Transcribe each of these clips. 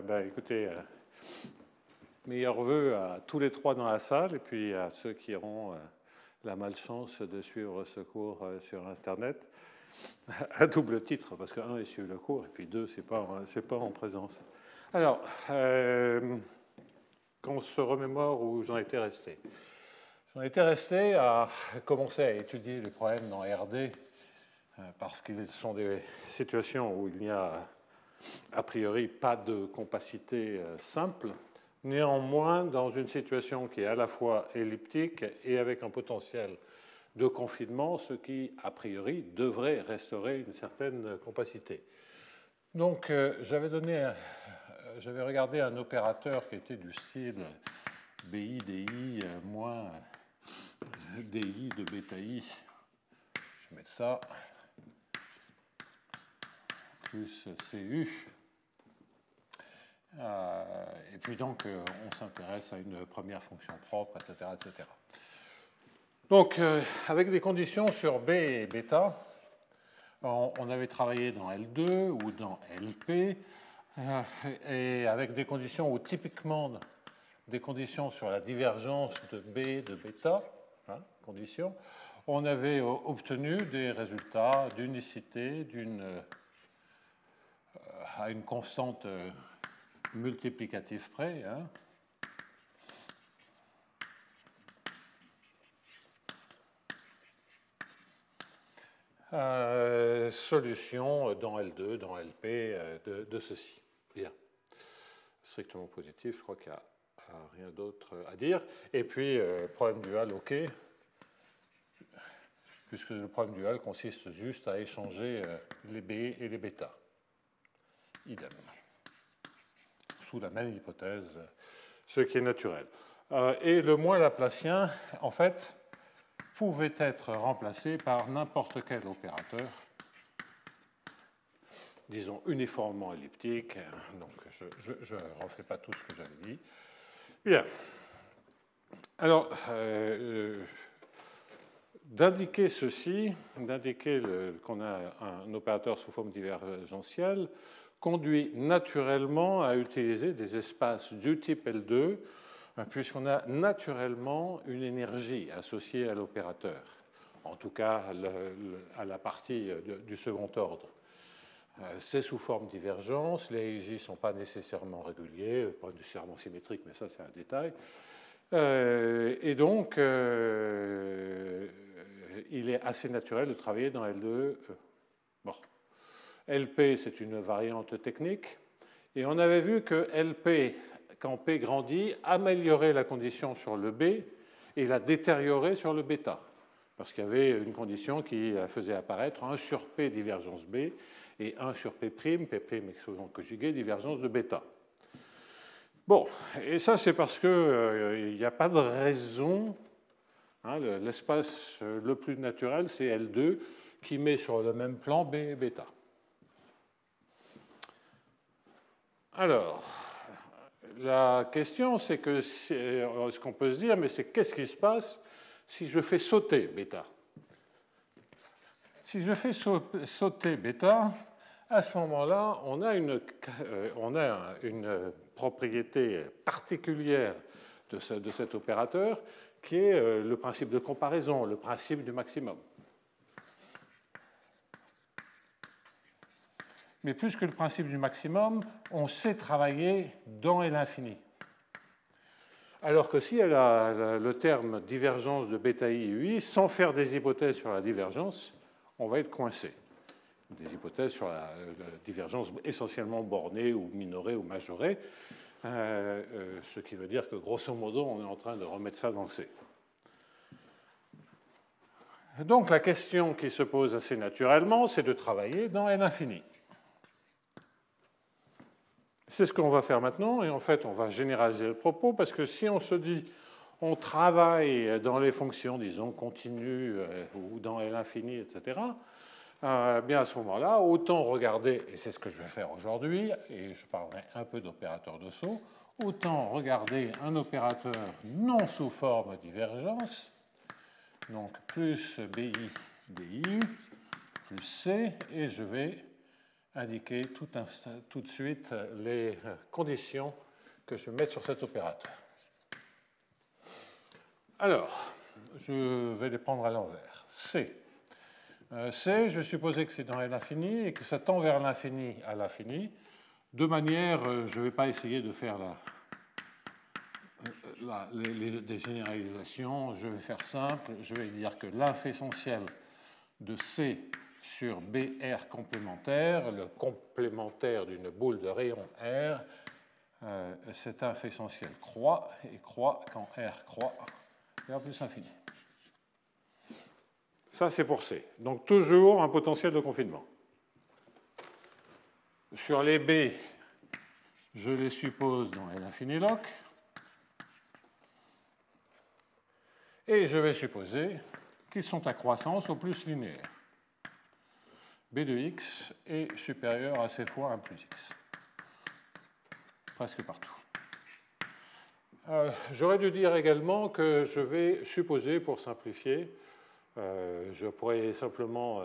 Écoutez, meilleurs vœux à tous les trois dans la salle et puis à ceux qui auront la malchance de suivre ce cours sur Internet. À double titre, parce que un, ils suivent le cours, et puis deux, c'est pas en présence. Alors, qu'on se remémore où j'en étais resté. J'en étais resté à commencer à étudier les problèmes dans RD, parce qu'ils sont des situations où il n'y a a priori pas de compacité simple. Néanmoins, dans une situation qui est à la fois elliptique et avec un potentiel de confinement, ce qui, a priori, devrait restaurer une certaine compacité. Donc, j'avais regardé un opérateur qui était du style BI, DI, moins DI de bêta I. Je vais mettre ça, plus CU. Et puis donc, on s'intéresse à une première fonction propre, etc. etc. Donc, avec des conditions sur B et bêta, on avait travaillé dans L2 ou dans LP, et avec des conditions où typiquement des conditions sur la divergence de B de bêta, conditions, on avait obtenu des résultats d'unicité à une constante multiplicative près. Solution dans L2, dans LP de ceci. Bien. Strictement positif, je crois qu'il n'y a rien d'autre à dire. Et puis, problème dual, OK. Puisque le problème dual consiste juste à échanger les B et les bêta. Idem. Sous la même hypothèse, ce qui est naturel. Et le moins laplacien, en fait, pouvait être remplacé par n'importe quel opérateur, disons uniformément elliptique. Donc, je ne refais pas tout ce que j'avais dit. Bien. Alors, d'indiquer ceci, d'indiquer qu'on a un opérateur sous forme divergentielle, conduit naturellement à utiliser des espaces du type L2, puisqu'on a naturellement une énergie associée à l'opérateur, en tout cas à la partie du second ordre. C'est sous forme divergence, les EJ ne sont pas nécessairement réguliers, pas nécessairement symétriques, mais ça c'est un détail. Et donc, il est assez naturel de travailler dans L2. Bon. LP, c'est une variante technique, et on avait vu que LP, quand P grandit, améliorait la condition sur le B et la détériorait sur le bêta, parce qu'il y avait une condition qui faisait apparaître 1 sur P divergence B et 1 sur P', P' souvent conjugué, divergence de bêta. Bon, et ça c'est parce qu'il n'y a pas de raison, l'espace le plus naturel c'est L2 qui met sur le même plan B et bêta. Alors, la question, c'est que ce qu'on peut se dire, mais c'est qu'est-ce qui se passe si je fais sauter bêta? Si je fais sauter bêta, à ce moment-là, on a une propriété particulière de cet opérateur qui est le principe de comparaison, le principe du maximum. Mais plus que le principe du maximum, on sait travailler dans l'infini. Alors que si elle a le terme divergence de bêta i et ui, sans faire des hypothèses sur la divergence, on va être coincé. Des hypothèses sur la divergence essentiellement bornée ou minorée ou majorée, ce qui veut dire que grosso modo, on est en train de remettre ça dans le C. Donc la question qui se pose assez naturellement, c'est de travailler dans l'infini. C'est ce qu'on va faire maintenant, et en fait, on va généraliser le propos, parce que si on se dit, on travaille dans les fonctions, disons, continues, ou dans l'infini, etc., bien à ce moment-là, autant regarder, et c'est ce que je vais faire aujourd'hui, et je parlerai un peu d'opérateur de saut, autant regarder un opérateur non sous forme divergence, donc plus BI, DI, plus C, et je vais indiquer tout de suite les conditions que je vais mettre sur cet opérateur. Alors, je vais les prendre à l'envers. C. C, je vais supposer que c'est dans l'infini et que ça tend vers l'infini à l'infini. De manière, je ne vais pas essayer de faire des généralisations, je vais faire simple, je vais dire que l'inf essentiel de C sur BR complémentaire, le complémentaire d'une boule de rayon R, cet inf essentiel croît, et croît quand R croît vers plus infini. Ça, c'est pour C. Donc, toujours un potentiel de confinement. Sur les B, je les suppose dans L infini loc. Et je vais supposer qu'ils sont à croissance au plus linéaire. B de x est supérieur à C fois 1 plus x. Presque partout. J'aurais dû dire également que je vais supposer, pour simplifier, je pourrais simplement...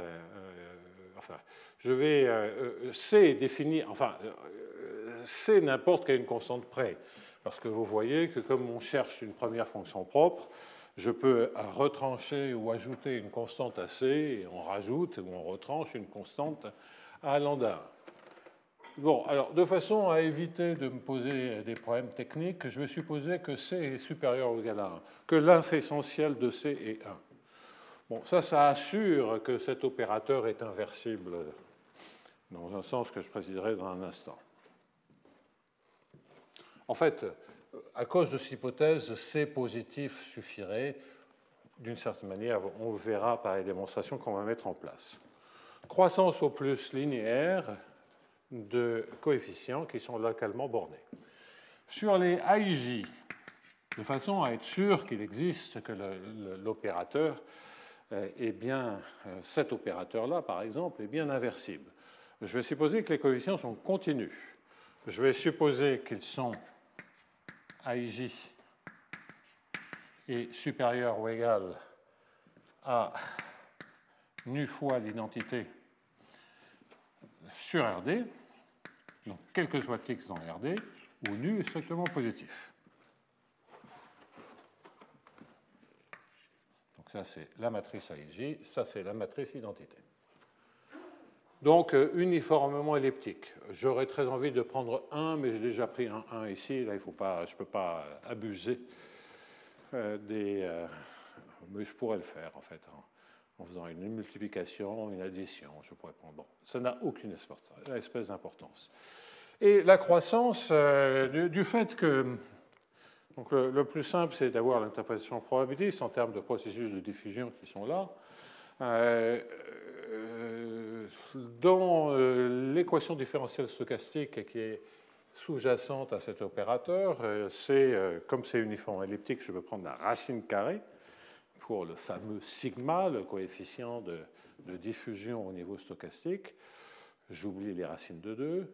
C définir... C n'importe qu'à une constante près. Parce que vous voyez que comme on cherche une première fonction propre, je peux retrancher ou ajouter une constante à C, et on rajoute ou on retranche une constante à lambda. Bon, alors, de façon à éviter de me poser des problèmes techniques, je vais supposer que C est supérieur ou égal à 1, que l'inf essentiel de C est 1. Bon, ça assure que cet opérateur est inversible dans un sens que je préciserai dans un instant. En fait, à cause de cette hypothèse, C positif suffirait. D'une certaine manière, on le verra par les démonstrations qu'on va mettre en place. Croissance au plus linéaire de coefficients qui sont localement bornés. Sur les IJ, de façon à être sûr qu'il existe, que l'opérateur est bien, cet opérateur-là, par exemple, est bien inversible. Je vais supposer que les coefficients sont continus. Je vais supposer qu'ils sont IJ est supérieur ou égal à nu fois l'identité sur RD, donc quel que soit x dans RD, où nu est strictement positif. Donc ça c'est la matrice IJ, ça c'est la matrice identité. Donc uniformément elliptique. J'aurais très envie de prendre 1, mais j'ai déjà pris un 1 ici, là je ne peux pas abuser mais je pourrais le faire en fait, en faisant une multiplication, une addition, je pourrais prendre. Bon, ça n'a aucune espèce d'importance. Et la croissance, du fait que... Donc le plus simple, c'est d'avoir l'interprétation probabiliste en termes de processus de diffusion qui sont là. Dans l'équation différentielle stochastique qui est sous-jacente à cet opérateur, comme c'est uniforme elliptique, je peux prendre la racine carrée pour le fameux sigma, le coefficient de diffusion au niveau stochastique. J'oublie les racines de 2.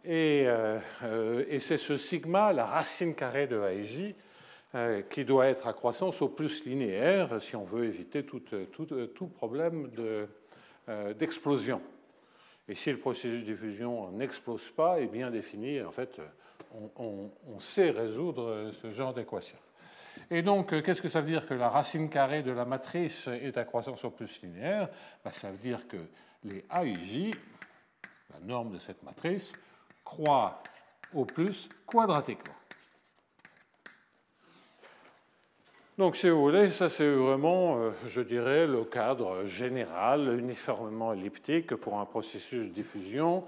Et c'est ce sigma, la racine carrée de AJ, qui doit être à croissance au plus linéaire si on veut éviter tout problème d'explosion. Et si le processus de diffusion n'explose pas, est bien défini, en fait, on sait résoudre ce genre d'équation. Et donc, qu'est-ce que ça veut dire que la racine carrée de la matrice est à croissance au plus linéaire? Ça veut dire que les AIJ, la norme de cette matrice, croît au plus quadratiquement. Donc, si vous voulez, ça c'est vraiment, je dirais, le cadre général, uniformément elliptique pour un processus de diffusion,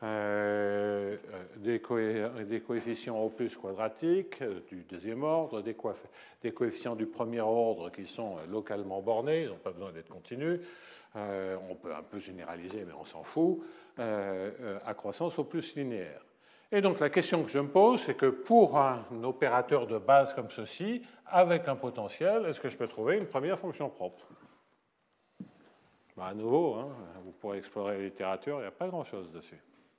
des coefficients au plus quadratiques du deuxième ordre, des coefficients du premier ordre qui sont localement bornés, ils n'ont pas besoin d'être continus, on peut un peu généraliser, mais on s'en fout, à croissance au plus linéaire. Et donc la question que je me pose, c'est que pour un opérateur de base comme ceci, avec un potentiel, est-ce que je peux trouver une première fonction propre? À nouveau, hein, vous pourrez explorer la littérature, il n'y a pas grand-chose dessus.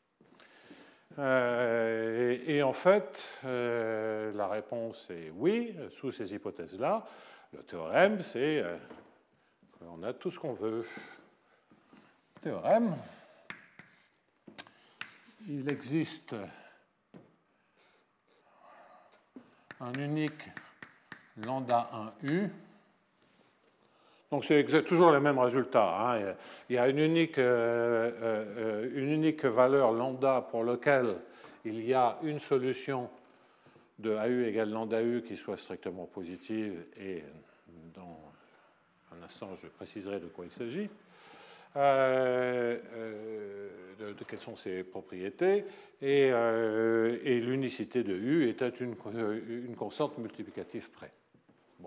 Et en fait, la réponse est oui, sous ces hypothèses-là. Le théorème, c'est qu'on a tout ce qu'on veut. Théorème. il existe un unique lambda 1U. Donc c'est toujours le même résultat. Hein. Il y a une unique valeur lambda pour laquelle il y a une solution de AU égale lambda U qui soit strictement positive, et dans un instant je préciserai de quoi il s'agit, de quelles sont ses propriétés, et l'unicité de U était une constante multiplicative près. Bon.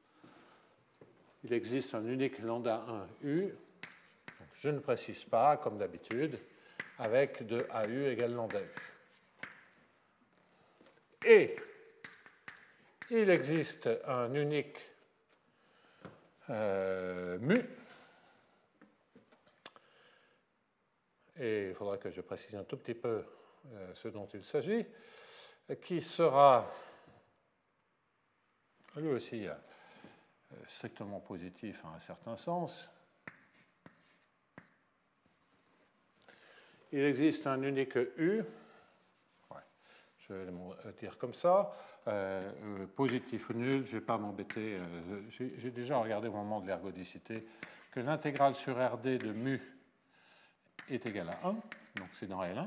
Il existe un unique lambda 1U, je ne précise pas, comme d'habitude, avec de AU égale lambda U. Et il existe un unique mu, et il faudra que je précise un tout petit peu ce dont il s'agit, qui sera lui aussi strictement positif en un certain sens. Il existe un unique U, je vais le dire comme ça, positif ou nul, je ne vais pas m'embêter, j'ai déjà regardé au moment de l'ergodicité que l'intégrale sur RD de mu est égale à 1, donc c'est dans L1.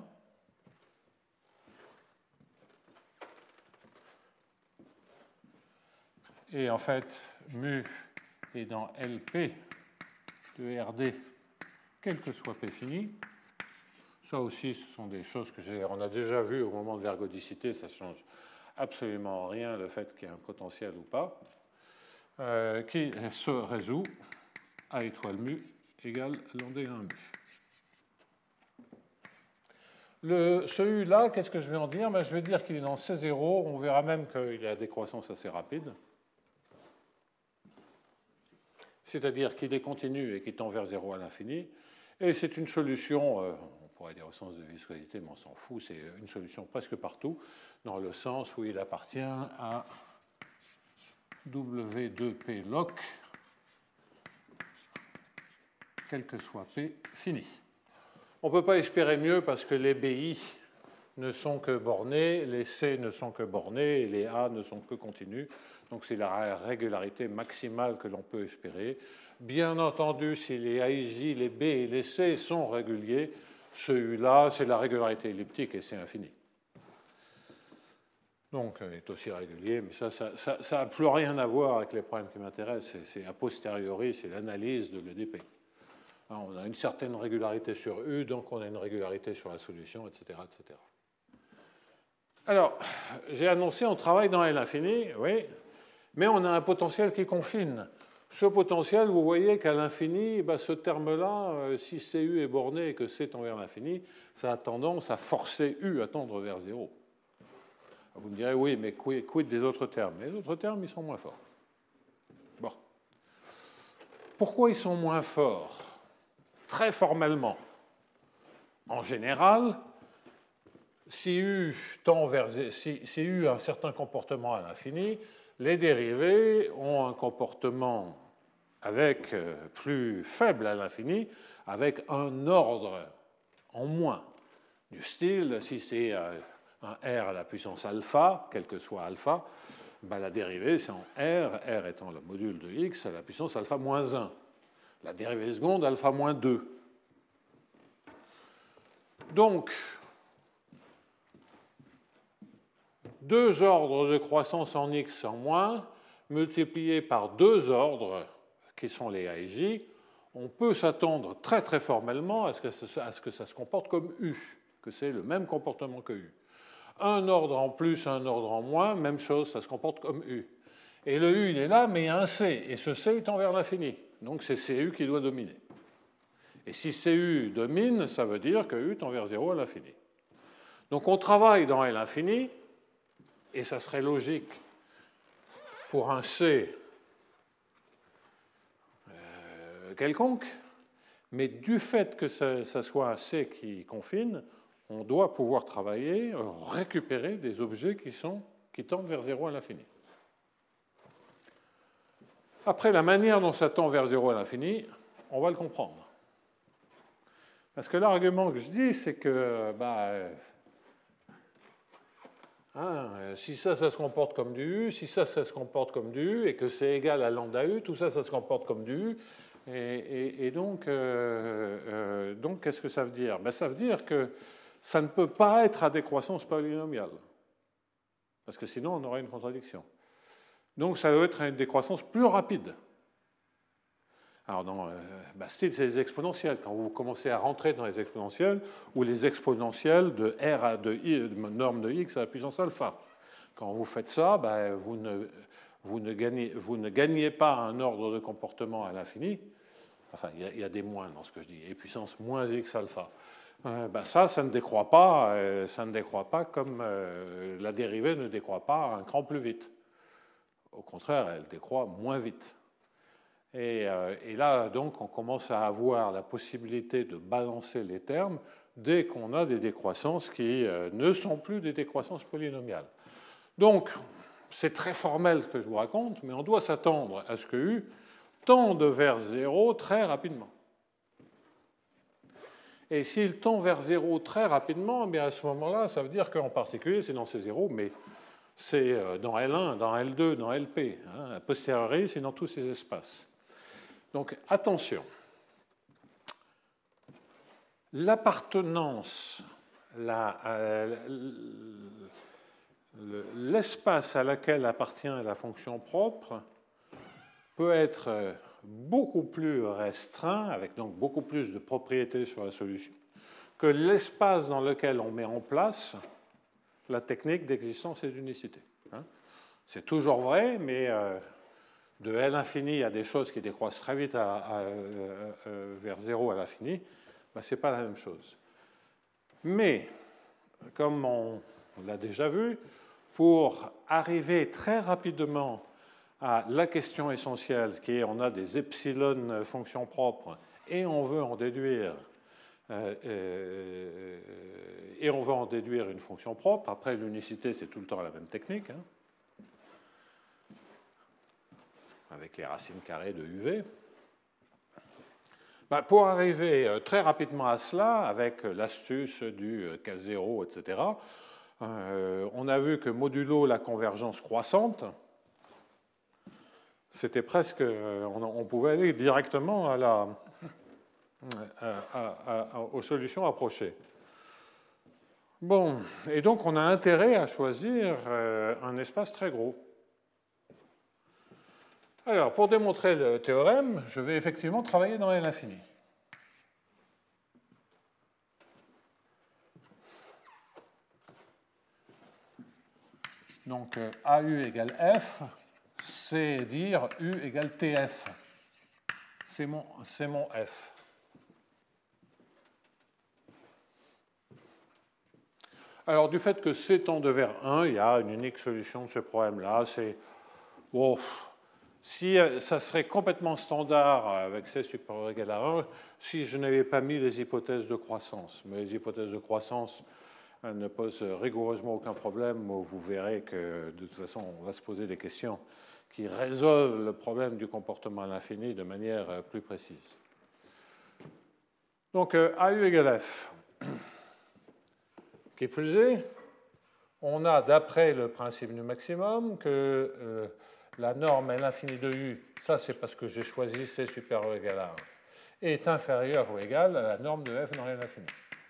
Et en fait, mu est dans LP de RD, quel que soit P fini. Ça aussi, ce sont des choses on a déjà vues au moment de l'ergodicité, ça ne change absolument rien, le fait qu'il y ait un potentiel ou pas, qui se résout à étoile mu égale lambda 1 mu. Ce U-là, qu'est-ce que je vais en dire? Je vais dire qu'il est dans C0, on verra même qu'il y a des croissances assez rapides. C'est-à-dire qu'il est continu et qu'il tend vers 0 à l'infini. Et c'est une solution, on pourrait dire au sens de viscosité, mais on s'en fout, c'est une solution presque partout, dans le sens où il appartient à W2P log, quel que soit P fini. On ne peut pas espérer mieux parce que les BI ne sont que bornés, les C ne sont que bornés et les A ne sont que continus. Donc c'est la régularité maximale que l'on peut espérer. Bien entendu, si les AIJ, les B et les C sont réguliers, ce U-là, c'est la régularité elliptique et c'est infini. Donc il est aussi régulier, mais ça n'a plus rien à voir avec les problèmes qui m'intéressent. C'est a posteriori, c'est l'analyse de l'EDP. On a une certaine régularité sur U, donc on a une régularité sur la solution, etc. etc. Alors, j'ai annoncé, on travaille dans L infini, oui, mais on a un potentiel qui confine. Ce potentiel, vous voyez qu'à l'infini, ce terme-là, si CU est borné et que C tend vers l'infini, ça a tendance à forcer U à tendre vers 0. Vous me direz, oui, mais quid des autres termes? Les autres termes, ils sont moins forts. Bon. Pourquoi ils sont moins forts? Très formellement. En général, si U a un certain comportement à l'infini, les dérivés ont un comportement plus faible à l'infini, avec un ordre en moins. Du style, si c'est un R à la puissance alpha, quel que soit alpha, la dérivée c'est en R étant le module de X à la puissance alpha moins 1. La dérivée seconde alpha moins 2. Donc, deux ordres de croissance en X en moins, multipliés par deux ordres, qui sont les AIJ, on peut s'attendre très très formellement à ce que ça se comporte comme U, que c'est le même comportement que U. Un ordre en plus, un ordre en moins, même chose, ça se comporte comme U. Et le U, il est là, mais il y a un C, et ce C tend vers l'infini. Donc c'est CU qui doit dominer. Et si CU domine, ça veut dire que U tend vers 0 à l'infini. Donc on travaille dans L infini, et ça serait logique pour un C quelconque, mais du fait que ça soit un C qui confine, on doit pouvoir travailler, récupérer des objets qui tendent vers 0 à l'infini. Après, la manière dont ça tend vers 0 à l'infini, on va le comprendre. Parce que l'argument que je dis, c'est que si ça se comporte comme du U, si ça se comporte comme du U, et que c'est égal à lambda U, tout ça, ça se comporte comme du U. Et donc qu'est-ce que ça veut dire? Ça veut dire que ça ne peut pas être à décroissance polynomiale. Parce que sinon, on aurait une contradiction. Donc ça doit être à une décroissance plus rapide. Alors, style, c'est les exponentielles. Quand vous commencez à rentrer dans les exponentielles, ou les exponentielles de R à de norme de x à la puissance alpha. Quand vous faites ça, vous ne gagnez pas un ordre de comportement à l'infini. Enfin, il y a des moins dans ce que je dis. Et puissance moins x alpha. Ça ne décroît pas comme la dérivée ne décroît pas un cran plus vite. Au contraire, elle décroît moins vite. Et là, donc, on commence à avoir la possibilité de balancer les termes dès qu'on a des décroissances qui ne sont plus des décroissances polynomiales. Donc, c'est très formel ce que je vous raconte, mais on doit s'attendre à ce que U tende vers 0 très rapidement. Et s'il tend vers 0 très rapidement, à ce moment-là, ça veut dire qu'en particulier, c'est dans ces 0, mais c'est dans L1, dans L2, dans LP. A posteriori, c'est dans tous ces espaces. Donc attention, l'appartenance, l'espace à laquelle appartient la fonction propre peut être beaucoup plus restreint, avec donc beaucoup plus de propriétés sur la solution, que l'espace dans lequel on met en place la technique d'existence et d'unicité. C'est toujours vrai, mais de L infini, il y a des choses qui décroissent très vite vers 0 à l'infini, ce n'est pas la même chose. Mais, comme on l'a déjà vu, pour arriver très rapidement à la question essentielle, qui est on a des epsilon fonctions propres et on veut en déduire une fonction propre. Après, l'unicité, c'est tout le temps la même technique, avec les racines carrées de UV. Pour arriver très rapidement à cela, avec l'astuce du K0, etc., on a vu que modulo la convergence croissante, c'était presque, on pouvait aller directement aux solutions approchées. Bon, et donc on a intérêt à choisir un espace très gros. Alors, pour démontrer le théorème, je vais effectivement travailler dans l'infini. Donc, AU égale F, c'est dire U égale TF. C'est mon F. Alors, du fait que C tend vers 1, il y a une unique solution de ce problème-là. C'est... Bon, si ça serait complètement standard avec C supérieur ou égal à 1, si je n'avais pas mis les hypothèses de croissance. Mais les hypothèses de croissance ne posent rigoureusement aucun problème. Vous verrez que, de toute façon, on va se poser des questions qui résolvent le problème du comportement à l'infini de manière plus précise. Donc, AU égale F. Qui plus est, on a, d'après le principe du maximum, que la norme L infini de U, ça c'est parce que j'ai choisi C supérieur ou égal à 1, est inférieure ou égale à la norme de F dans L infini.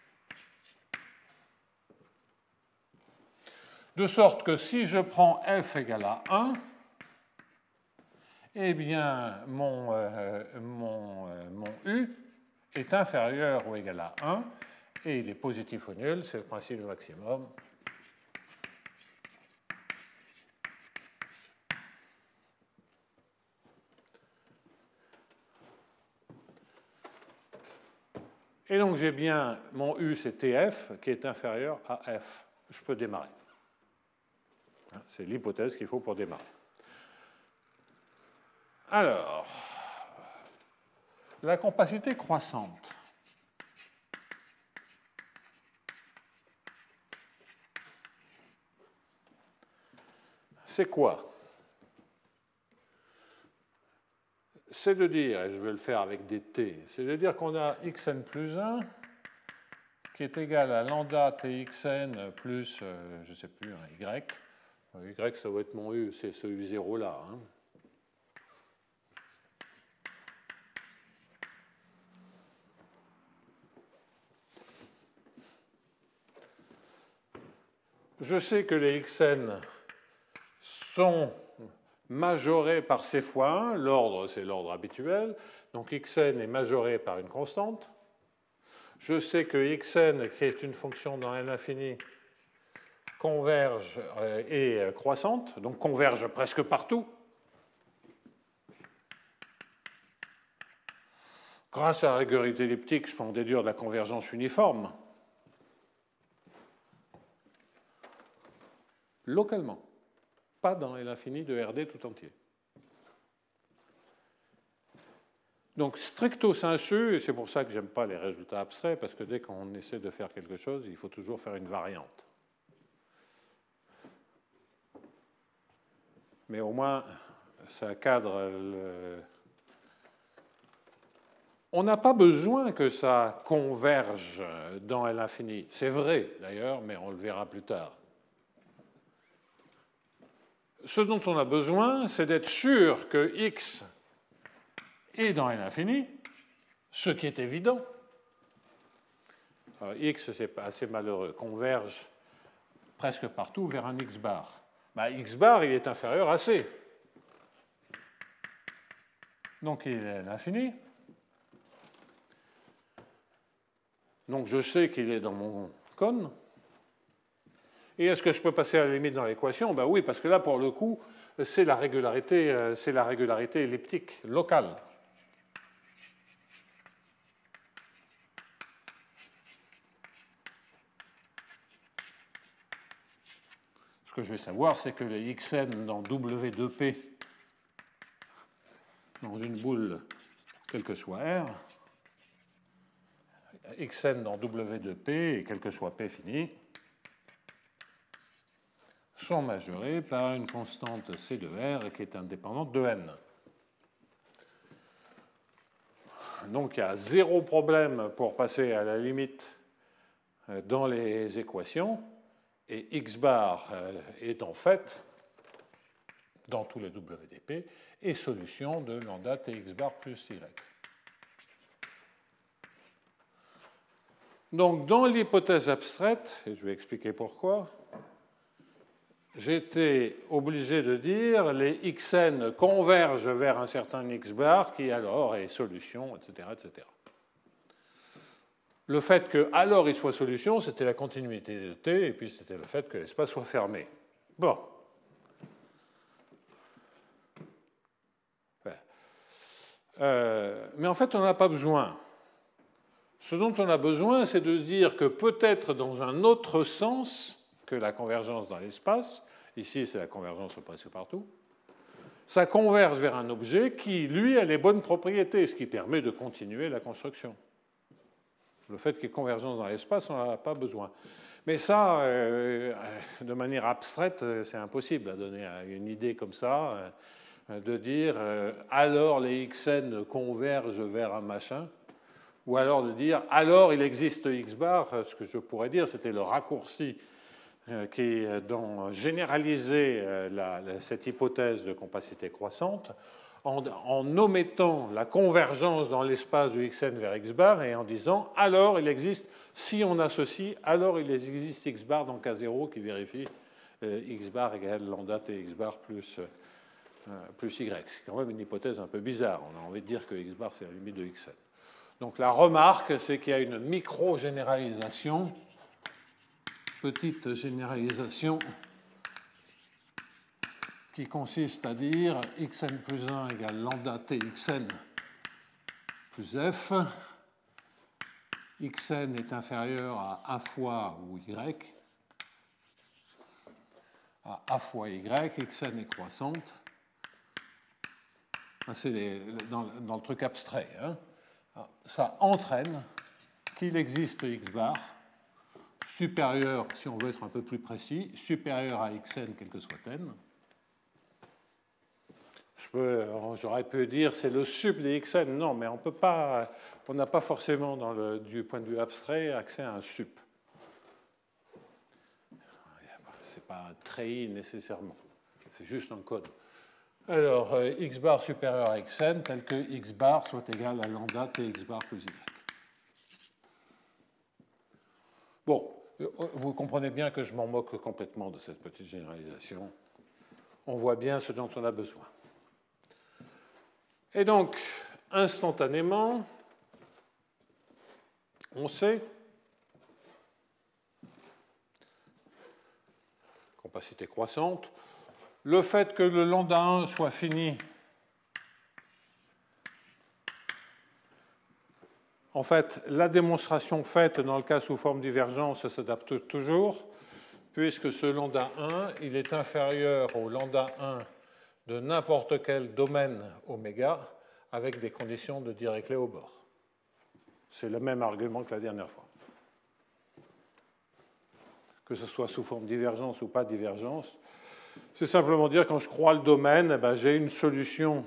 De sorte que si je prends F égale à 1, eh bien mon U est inférieur ou égal à 1, et il est positif ou nul, c'est le principe du maximum. Et donc j'ai bien mon U, c'est TF, qui est inférieur à F. Je peux démarrer. C'est l'hypothèse qu'il faut pour démarrer. Alors, la compacité croissante. C'est quoi? C'est de dire, et je vais le faire avec des t, c'est de dire qu'on a xn plus 1 qui est égal à lambda txn plus, je ne sais plus, un y. Y, ça va être mon U, c'est ce U0 là. Hein. Je sais que les xn sont majorés par c fois 1, l'ordre c'est l'ordre habituel, donc xn est majoré par une constante. Je sais que xn, qui est une fonction dans l'infini, converge et croissante, donc converge presque partout. Grâce à la régularité elliptique, je peux en déduire de la convergence uniforme. Localement, pas dans l'infini de RD tout entier. Donc stricto sensu, et c'est pour ça que j'aime pas les résultats abstraits, parce que dès qu'on essaie de faire quelque chose, il faut toujours faire une variante. Mais au moins, ça cadre le... On n'a pas besoin que ça converge dans l'infini. C'est vrai, d'ailleurs, mais on le verra plus tard. Ce dont on a besoin, c'est d'être sûr que x est dans l'infini, ce qui est évident. Alors, x, c'est assez malheureux, converge presque partout vers un x bar. Ben, x bar, il est inférieur à c. Donc, il est à l'infini. Donc, je sais qu'il est dans mon cône. Et est-ce que je peux passer à la limite dans l'équation? Ben oui, parce que là, pour le coup, c'est la régularité elliptique locale. Ce que je vais savoir, c'est que les xn dans W de P, dans une boule, quel que soit R, xn dans W de P, et quel que soit P fini, sont majorés par une constante C de R qui est indépendante de n. Donc il y a zéro problème pour passer à la limite dans les équations, et x bar est en fait, dans tous les WDP, est solution de lambda tx bar plus y. Donc dans l'hypothèse abstraite, et je vais expliquer pourquoi, j'étais obligé de dire les xn convergent vers un certain x bar qui alors est solution, etc. etc. Le fait que alors il soit solution, c'était la continuité de T, et puis c'était le fait que l'espace soit fermé. Bon. Mais en fait, on n'en a pas besoin. Ce dont on a besoin, c'est de se dire que peut-être dans un autre sens que la convergence dans l'espace, ici c'est la convergence presque partout, ça converge vers un objet qui, lui, a les bonnes propriétés, ce qui permet de continuer la construction. Le fait qu'il y ait convergence dans l'espace, on n'en a pas besoin. Mais ça, de manière abstraite, c'est impossible à donner une idée comme ça, de dire alors les xn convergent vers un machin, ou alors de dire alors il existe x bar. Ce que je pourrais dire, c'était le raccourci qui généralisait cette hypothèse de compacité croissante en omettant la convergence dans l'espace de xn vers x bar et en disant alors il existe, si on associe, alors il existe x bar dans K0 qui vérifie x bar égale lambda tx bar plus y. C'est quand même une hypothèse un peu bizarre. On a envie de dire que x bar c'est la limite de xn. Donc la remarque, c'est qu'il y a une micro-généralisation, petite généralisation, qui consiste à dire xn plus 1 égale lambda txn plus f. Xn est inférieur à a fois ou y, à a fois y, xn est croissante. C'est dans le truc abstrait. Hein. Ça entraîne qu'il existe x bar supérieur, si on veut être un peu plus précis, supérieur à xn quel que soit n. Je J'aurais pu dire c'est le sup des xn. Non, mais on peut pas, on n'a pas forcément, du point de vue abstrait, accès à un sup. Ce n'est pas un treillis nécessairement. C'est juste un code. Alors, x bar supérieur à xn, tel que x bar soit égal à lambda tx bar plus y. Bon, vous comprenez bien que je m'en moque complètement de cette petite généralisation. On voit bien ce dont on a besoin. Et donc, instantanément, on sait, compacité croissante, le fait que le lambda 1 soit fini, en fait, la démonstration faite dans le cas sous forme divergence s'adapte toujours, puisque ce lambda 1, il est inférieur au lambda 1 de n'importe quel domaine oméga avec des conditions de Dirichlet au bord. C'est le même argument que la dernière fois. Que ce soit sous forme divergence ou pas divergence, c'est simplement dire quand je crois le domaine, j'ai une solution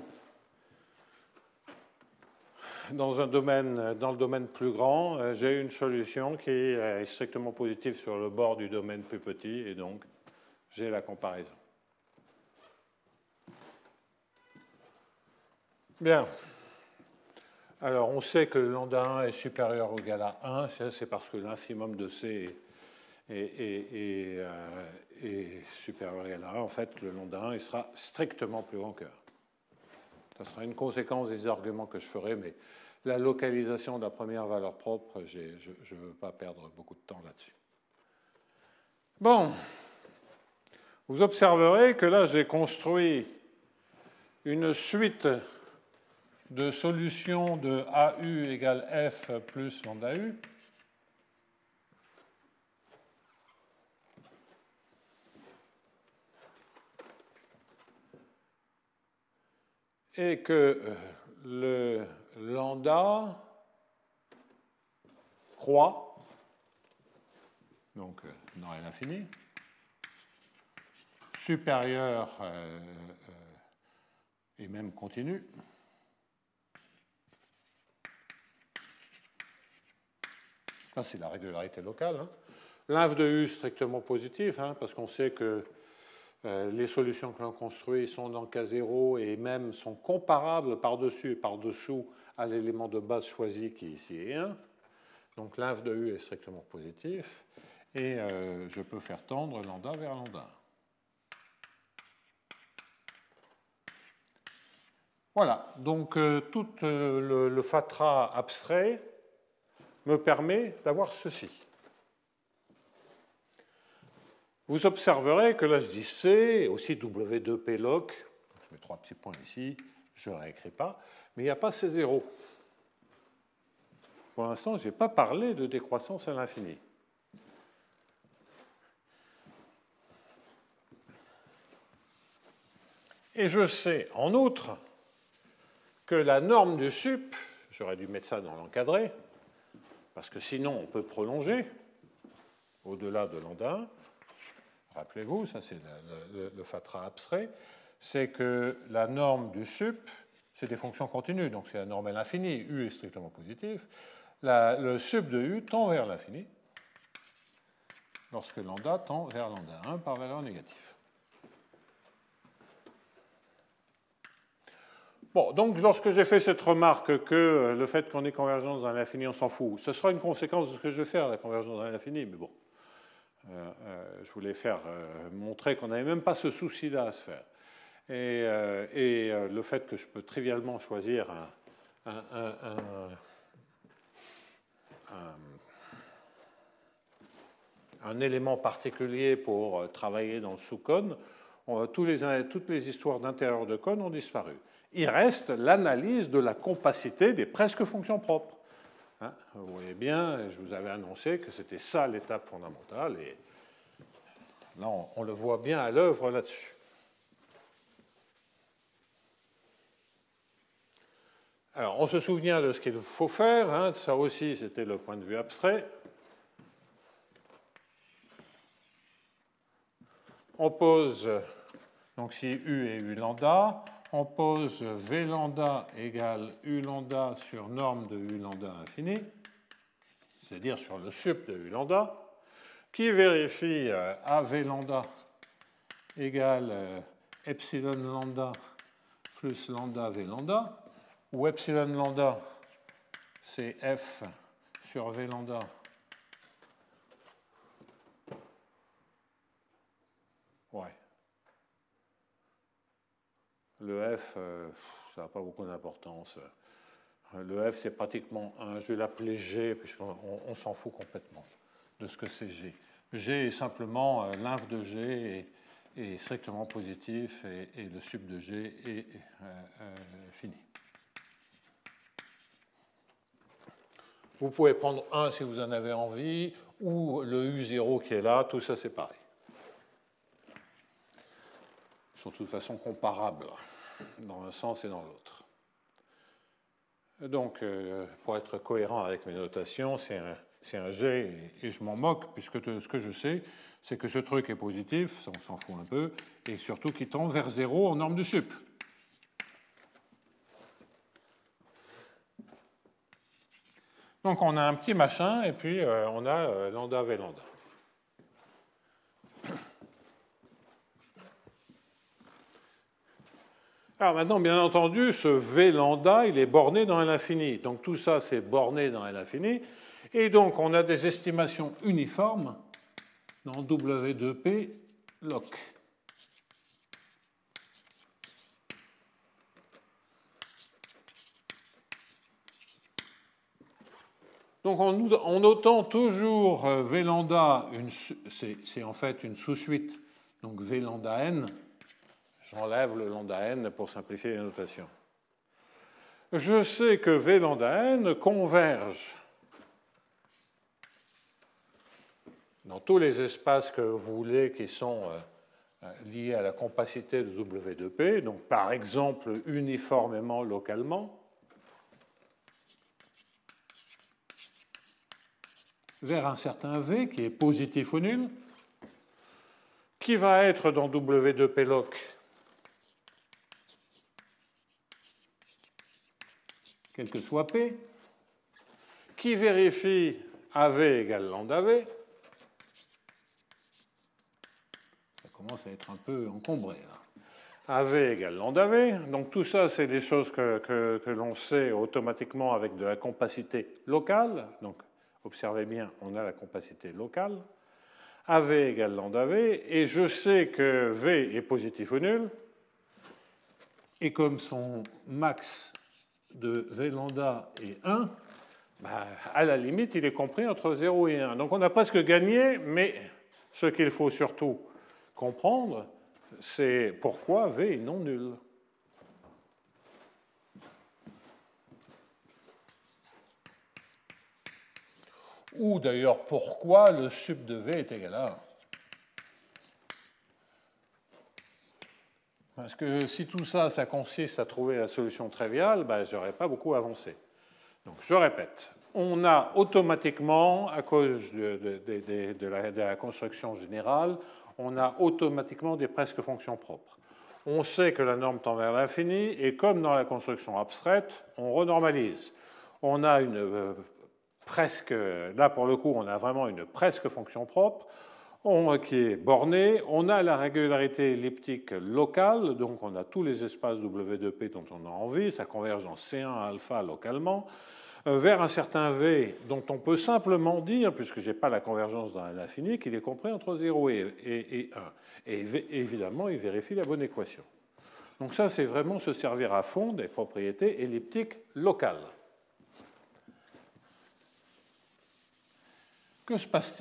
dans le domaine plus grand, j'ai une solution qui est strictement positive sur le bord du domaine plus petit, et donc j'ai la comparaison. Bien. Alors, on sait que lambda 1 est supérieur ou égal à 1, c'est parce que l'infimum de C est supérieur ou égal à 1. En fait, le lambda 1 il sera strictement plus grand que 1. Ça sera une conséquence des arguments que je ferai, mais la localisation de la première valeur propre, je ne veux pas perdre beaucoup de temps là-dessus. Bon, vous observerez que là, j'ai construit une suite de solutions de AU égale F plus lambda U. Et que le lambda croît, donc dans l'infini, supérieur et même continu. Ça, c'est la régularité locale. Hein. L'inf de U strictement positif, hein, parce qu'on sait que les solutions que l'on construit sont dans K0 et même sont comparables par-dessus et par-dessous à l'élément de base choisi qui ici est 1. Donc l'inf de U est strictement positif et je peux faire tendre lambda vers lambda 1. Voilà, donc tout le fatras abstrait me permet d'avoir ceci. Vous observerez que là je dis C, aussi W2P loc, je mets 3 petits points ici, je ne réécris pas, mais il n'y a pas C0. Pour l'instant, je n'ai pas parlé de décroissance à l'infini. Et je sais, en outre, que la norme du sup, j'aurais dû mettre ça dans l'encadré, parce que sinon on peut prolonger au-delà de lambda 1. Rappelez-vous, ça c'est le fatras abstrait, c'est que la norme du sup, c'est des fonctions continues, donc c'est la norme à l'infini, U est strictement positif. Le sup de U tend vers l'infini lorsque lambda tend vers lambda 1 par valeur négative. Bon, donc lorsque j'ai fait cette remarque que le fait qu'on ait convergence dans l'infini, on s'en fout, ce sera une conséquence de ce que je vais faire, la convergence dans l'infini, mais bon. Je voulais montrer qu'on n'avait même pas ce souci-là à se faire. Et le fait que je peux trivialement choisir un élément particulier pour travailler dans le sous-cône, toutes les histoires d'intérieur de cône ont disparu. Il reste l'analyse de la compacité des presque fonctions propres. Hein, vous voyez bien, je vous avais annoncé que c'était ça l'étape fondamentale, et là on le voit bien à l'œuvre là-dessus. Alors on se souvient de ce qu'il faut faire, hein, ça aussi c'était le point de vue abstrait. On pose, donc si U est U lambda, on pose V lambda égale U lambda sur norme de U lambda infini, c'est-à-dire sur le sup de U lambda, qui vérifie AV lambda égale epsilon lambda plus lambda V lambda, où epsilon lambda, c'est F sur V lambda ouais. Le F, ça n'a pas beaucoup d'importance. Le F, c'est pratiquement 1. Je vais l'appeler G, puisqu'on s'en fout complètement de ce que c'est G. G est simplement l'inf de G est strictement positif et le sup de G est fini. Vous pouvez prendre 1 si vous en avez envie, ou le U0 qui est là, tout ça c'est pareil. Ils sont de toute façon comparables dans un sens et dans l'autre. Donc, pour être cohérent avec mes notations, c'est un G et je m'en moque, puisque ce que je sais, c'est que ce truc est positif, ça on s'en fout un peu, et surtout qu'il tend vers 0 en norme du sup. Donc on a un petit machin, et puis on a lambda V lambda. Alors maintenant, bien entendu, ce V lambda, il est borné dans l'infini. Donc tout ça, c'est borné dans l'infini. Et donc, on a des estimations uniformes dans W2P log. Donc en notant toujours V lambda, c'est en fait une sous-suite, donc V lambda n. J'enlève le lambda n pour simplifier les notations. Je sais que V lambda n converge dans tous les espaces que vous voulez qui sont liés à la compacité de W2P, donc par exemple uniformément localement, vers un certain V qui est positif ou nul, qui va être dans W2P loc quel que soit P, qui vérifie AV égale lambda V. Ça commence à être un peu encombré, là. AV égale lambda V. Donc tout ça, c'est des choses que l'on sait automatiquement avec de la compacité locale. Donc observez bien, on a la compacité locale. AV égale lambda V. Et je sais que V est positif ou nul. Et comme son max de V lambda est 1, bah, à la limite, il est compris entre 0 et 1. Donc on a presque gagné, mais ce qu'il faut surtout comprendre, c'est pourquoi V est non nul. Ou d'ailleurs, pourquoi le sup de V est égal à 1. Parce que si tout ça, ça consiste à trouver la solution triviale, ben, je n'aurais pas beaucoup avancé. Donc je répète, on a automatiquement, à cause de la construction générale, on a automatiquement des presque fonctions propres. On sait que la norme tend vers l'infini, et comme dans la construction abstraite, on renormalise. On a une presque, là pour le coup, on a vraiment une presque fonction propre, qui est bornée. On a la régularité elliptique locale, donc on a tous les espaces W2P dont on a envie, ça converge en C1 alpha localement, vers un certain V dont on peut simplement dire, puisque je n'ai pas la convergence dans l'infini, qu'il est compris entre 0 et 1. Et évidemment, il vérifie la bonne équation. Donc ça, c'est vraiment se servir à fond des propriétés elliptiques locales. Que se passe-t-il ?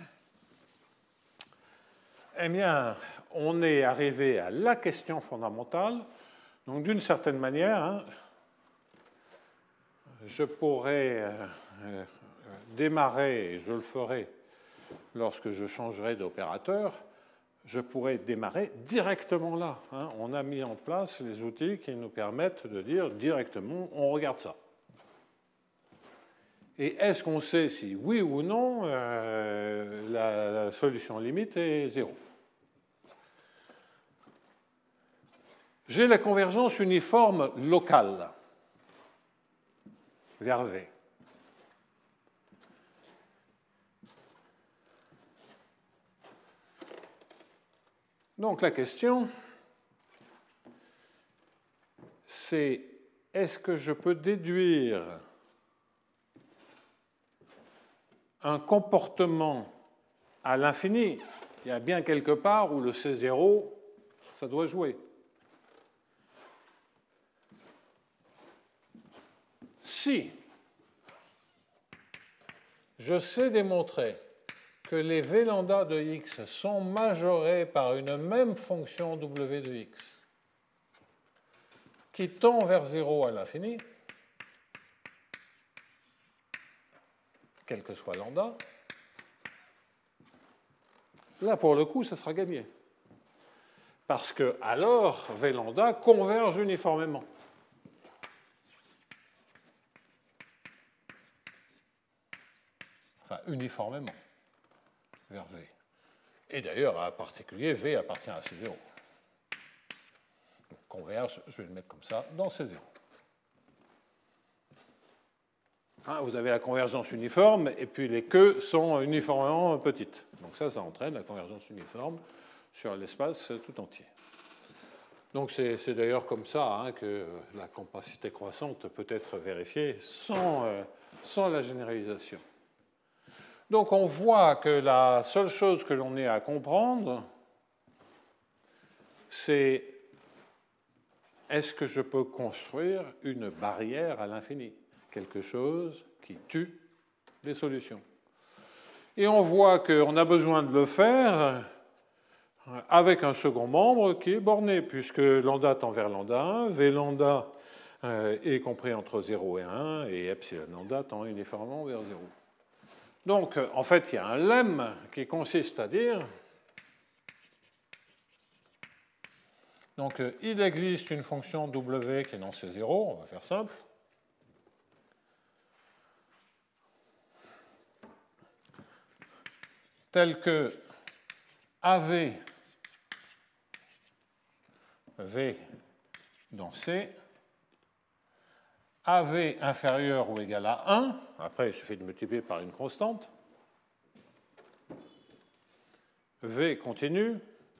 Eh bien, on est arrivé à la question fondamentale. Donc, d'une certaine manière, hein, je pourrais démarrer, et je le ferai lorsque je changerai d'opérateur, je pourrais démarrer directement là. Hein. On a mis en place les outils qui nous permettent de dire directement, on regarde ça. Et est-ce qu'on sait si oui ou non la solution limite est 0 ? j'ai la convergence uniforme locale vers V. Donc la question, c'est est-ce que je peux déduire un comportement à l'infini? Il y a bien quelque part où le C0, ça doit jouer. Si je sais démontrer que les V lambda de x sont majorés par une même fonction W de x qui tend vers 0 à l'infini, quel que soit lambda, là, pour le coup, ça sera gagné. Parce que, alors, V lambda converge uniformément. Enfin, uniformément vers V. Et d'ailleurs, en particulier, V appartient à C0. Donc, converge, je vais le mettre comme ça, dans C0. Hein, vous avez la convergence uniforme, et puis les queues sont uniformément petites. Donc ça entraîne la convergence uniforme sur l'espace tout entier. Donc c'est d'ailleurs comme ça hein, que la compacité croissante peut être vérifiée sans la généralisation. Donc on voit que la seule chose que l'on ait à comprendre, c'est est-ce que je peux construire une barrière à l'infini, quelque chose qui tue les solutions. Et on voit qu'on a besoin de le faire avec un second membre qui est borné, puisque lambda tend vers lambda 1, V lambda est compris entre 0 et 1, et epsilon lambda tend uniformément vers 0. Donc, en fait, il y a un lemme qui consiste à dire donc, il existe une fonction W qui est dans C0, on va faire simple. Telle que AV V dans C, AV inférieur ou égal à 1, après il suffit de multiplier par une constante, V continue,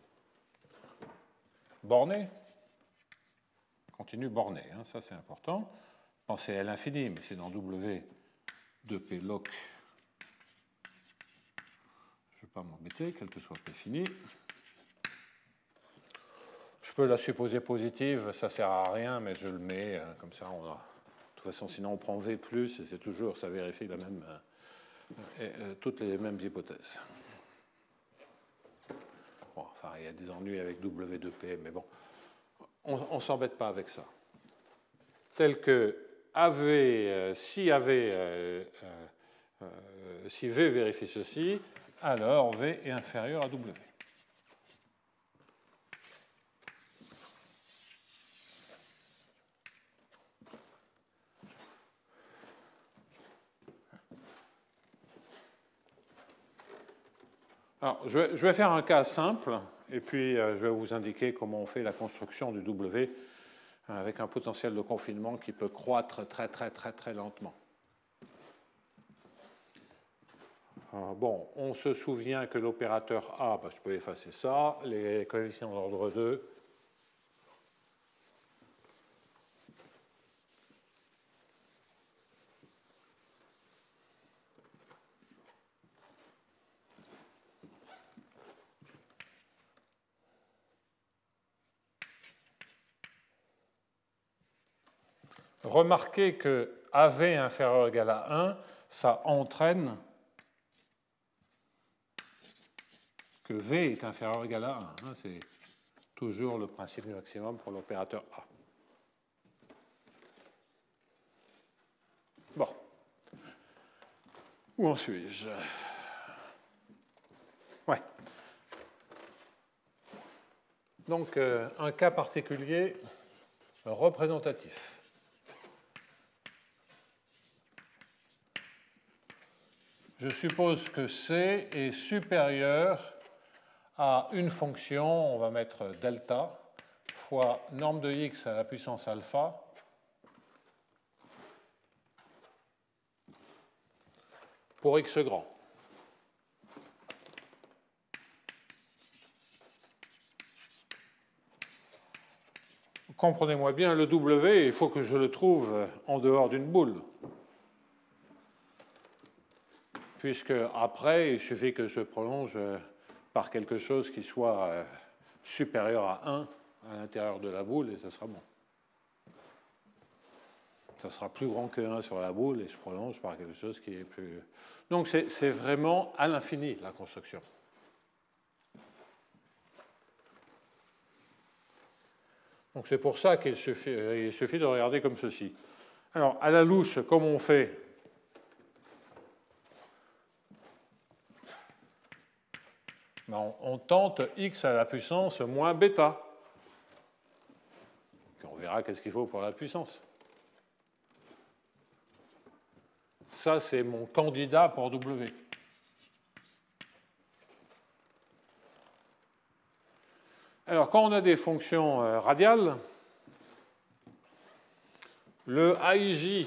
borné, continue borné, hein, ça c'est important. Pensez à l'infini, mais c'est dans W de P loc. Je ne vais pas m'embêter, quel que soit P fini. Je peux la supposer positive, ça ne sert à rien, mais je le mets, comme ça on a... De toute façon, sinon on prend V+, et c'est toujours, ça vérifie la même, toutes les mêmes hypothèses. Bon, enfin, il y a des ennuis avec W de P, mais bon, on ne s'embête pas avec ça. Tel que AV, si V vérifie ceci, alors V est inférieur à W. Alors, je vais faire un cas simple, et puis je vais vous indiquer comment on fait la construction du W avec un potentiel de confinement qui peut croître très lentement. Alors, bon, on se souvient que l'opérateur A, je peux effacer ça, les coefficients d'ordre 2. Remarquez que AV inférieur ou égal à 1, ça entraîne que V est inférieur ou égal à 1. C'est toujours le principe du maximum pour l'opérateur A. Bon. Où en suis-je? Ouais. Donc, un cas particulier représentatif. Je suppose que C est supérieur à une fonction, on va mettre delta, fois norme de x à la puissance alpha pour x grand. Comprenez-moi bien, le W, il faut que je le trouve en dehors d'une boule. Puisque après, il suffit que je prolonge par quelque chose qui soit supérieur à 1 à l'intérieur de la boule et ça sera bon. Ça sera plus grand que 1 sur la boule et je prolonge par quelque chose qui est plus... Donc c'est vraiment à l'infini la construction. Donc c'est pour ça qu'il suffit de regarder comme ceci. Alors à la louche, comme on fait, on tente x à la puissance moins bêta. Puis on verra qu'est-ce qu'il faut pour la puissance. Ça, c'est mon candidat pour W. Alors, quand on a des fonctions radiales, le AIJ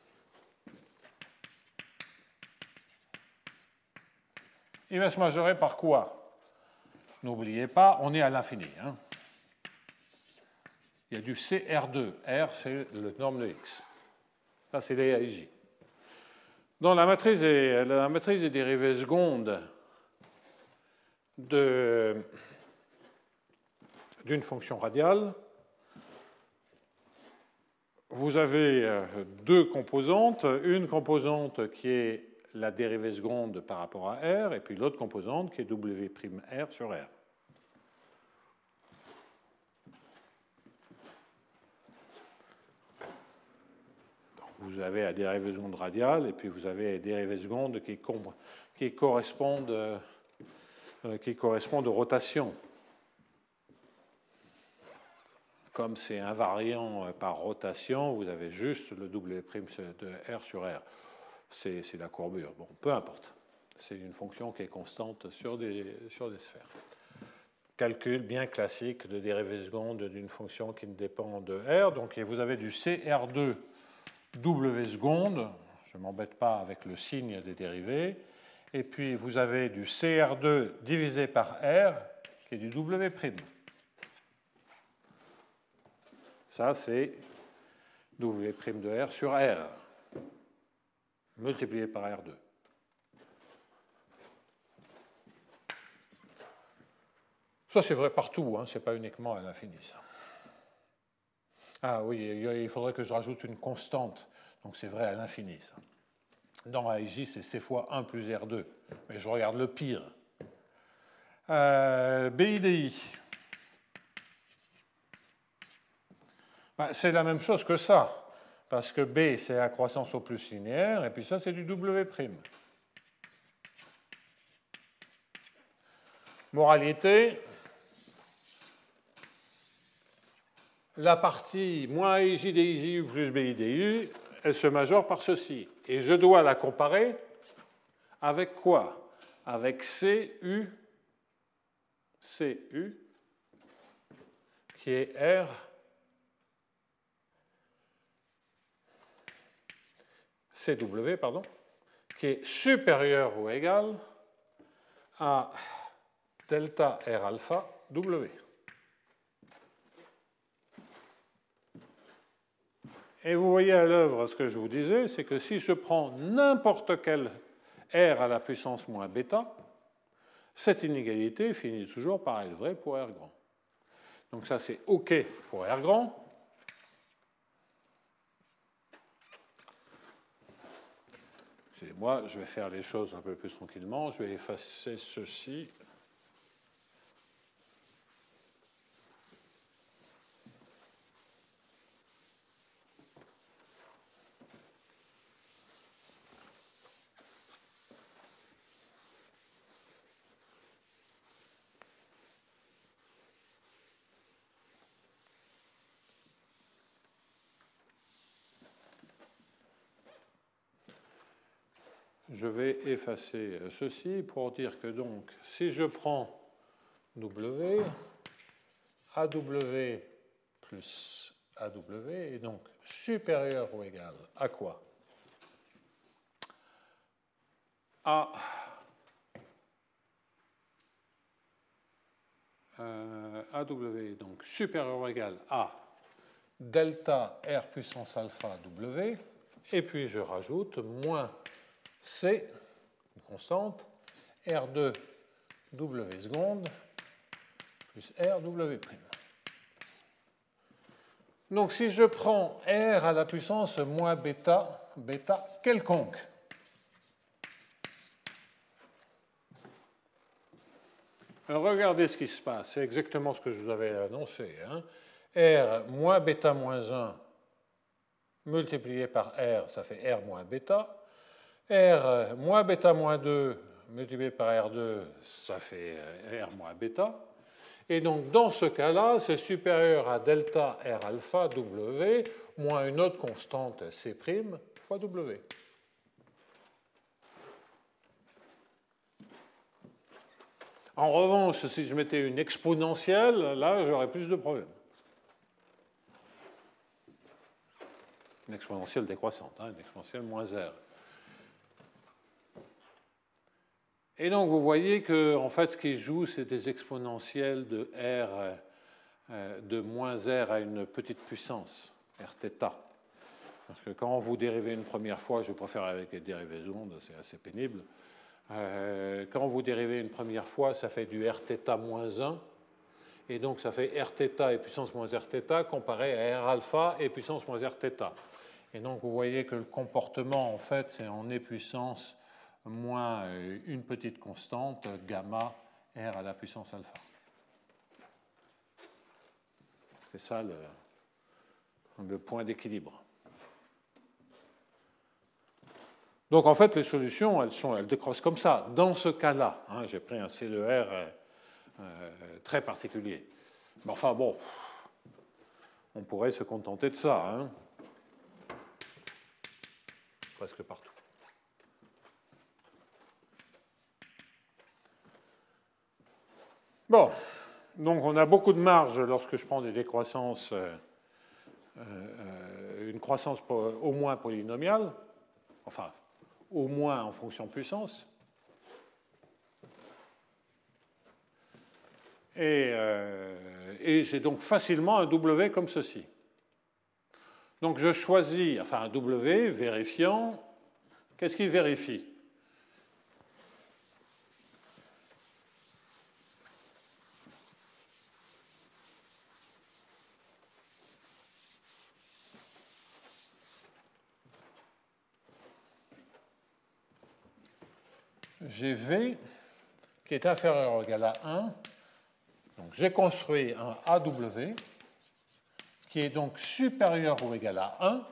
il va se majorer par quoi? N'oubliez pas, on est à l'infini. Hein. Il y a du CR2. R, c'est le norme de x. Ça, c'est les AIJ. Dans la matrice des dérivées secondes d'une fonction radiale, vous avez deux composantes. Une composante qui est la dérivée seconde par rapport à R, et puis l'autre composante qui est W'(R) sur R. Vous avez la dérivée seconde radiale, et puis vous avez la dérivée seconde qui correspondent aux rotations. Comme c'est invariant par rotation, vous avez juste le W' de R sur R. C'est la courbure. Bon, peu importe. C'est une fonction qui est constante sur des sphères. Calcul bien classique de dérivée seconde d'une fonction qui ne dépend de R. Donc vous avez du CR2 W seconde, je ne m'embête pas avec le signe des dérivés, et puis vous avez du CR2 divisé par R, qui est du W'. Ça, c'est W' de R sur R, multiplié par R2. Ça, c'est vrai partout, hein, ce n'est pas uniquement à l'infini, ça. Ah oui, il faudrait que je rajoute une constante, donc c'est vrai à l'infini, ça. Dans AIJ, c'est C fois 1 plus R2, mais je regarde le pire. BIDI. C'est la même chose que ça, parce que B, c'est la croissance au plus linéaire, et puis ça, c'est du W'. Moralité, la partie moins AIJ DIJU plus BIDU, elle se majore par ceci. Et je dois la comparer avec quoi? Avec CU, qui est R, CW, pardon, qui est supérieur ou égal à delta R alpha W. Et vous voyez à l'œuvre ce que je vous disais, c'est que si je prends n'importe quel R à la puissance moins bêta, cette inégalité finit toujours par être vraie pour R grand. Donc ça, c'est OK pour R grand. Moi, je vais faire les choses un peu plus tranquillement. Je vais effacer ceci. Je vais effacer ceci pour dire que donc, si je prends W, AW plus AW est donc supérieur ou égal à quoi? À AW est donc supérieur ou égal à delta R puissance alpha W, et puis je rajoute moins C, une constante, R2 W seconde plus R W prime. Donc si je prends R à la puissance moins bêta, bêta quelconque, alors regardez ce qui se passe, c'est exactement ce que je vous avais annoncé. Hein. R moins bêta moins 1 multiplié par R, ça fait R moins bêta. R moins bêta moins 2 multiplié par R2, ça fait R moins bêta. Et donc, dans ce cas-là, c'est supérieur à delta R alpha W moins une autre constante C' fois W. En revanche, si je mettais une exponentielle, là, j'aurais plus de problèmes. Une exponentielle décroissante, hein, une exponentielle moins R. Et donc, vous voyez que, en fait, ce qui joue, c'est des exponentielles de R de moins R à une petite puissance, Rθ. Parce que quand vous dérivez une première fois, je préfère avec les dérivées secondes, c'est assez pénible. Quand vous dérivez une première fois, ça fait du Rθ moins 1. Et donc, ça fait Rθ et puissance moins Rθ comparé à R alpha et puissance moins Rθ. Et donc, vous voyez que le comportement, en fait, c'est en E puissance moins une petite constante, gamma, R à la puissance alpha. C'est ça le point d'équilibre. Donc, en fait, les solutions, elles décroissent comme ça. Dans ce cas-là, hein, j'ai pris un C de R très particulier. Mais enfin, bon, on pourrait se contenter de ça, hein, presque partout. Bon, donc on a beaucoup de marge lorsque je prends des décroissances, une croissance au moins polynomiale, enfin, au moins en fonction puissance. Et j'ai donc facilement un W comme ceci. Donc je choisis, enfin un W vérifiant, qu'est-ce qu'il vérifie? J'ai V qui est inférieur ou égal à 1. Donc j'ai construit un AW qui est donc supérieur ou égal à 1.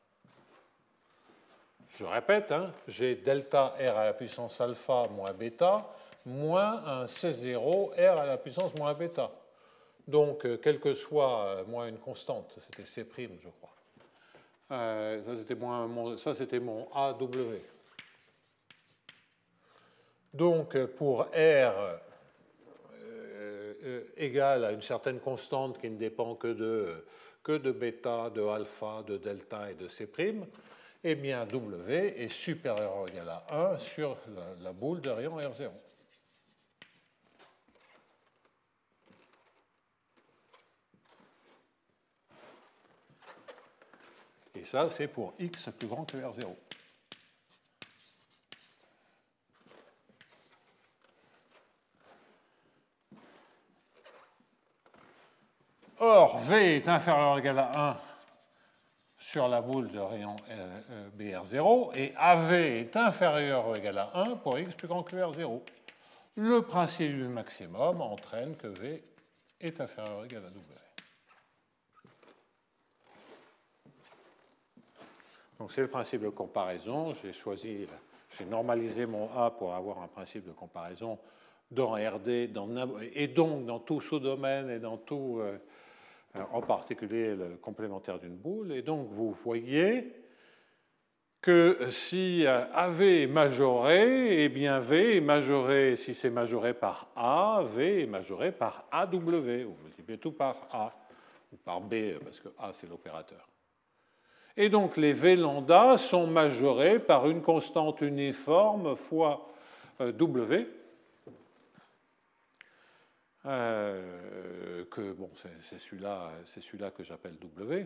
Je répète, hein, j'ai delta R à la puissance alpha moins bêta moins un C0 R à la puissance moins bêta. Donc, quel que soit moins une constante, c'était C', je crois. Ça, c'était mon AW. Donc, pour R égale à une certaine constante qui ne dépend que de bêta, de alpha, de delta et de C', eh bien, W est supérieur ou égal à 1 sur la boule de rayon R0. Et ça, c'est pour X plus grand que R0. Or, V est inférieur ou égal à 1 sur la boule de rayon BR0 et AV est inférieur ou égal à 1 pour X plus grand que R0. Le principe du maximum entraîne que V est inférieur ou égal à W. Donc c'est le principe de comparaison. J'ai normalisé mon A pour avoir un principe de comparaison dans RD et donc dans tout sous-domaine et dans tout, en particulier le complémentaire d'une boule. Et donc vous voyez que si AV est majoré, eh bien V est majoré, si c'est majoré par A, V est majoré par AW. Vous multipliez tout par A. ou par B, parce que A, c'est l'opérateur. Et donc, les V lambda sont majorés par une constante uniforme fois W, que, bon, c'est celui-là que j'appelle W.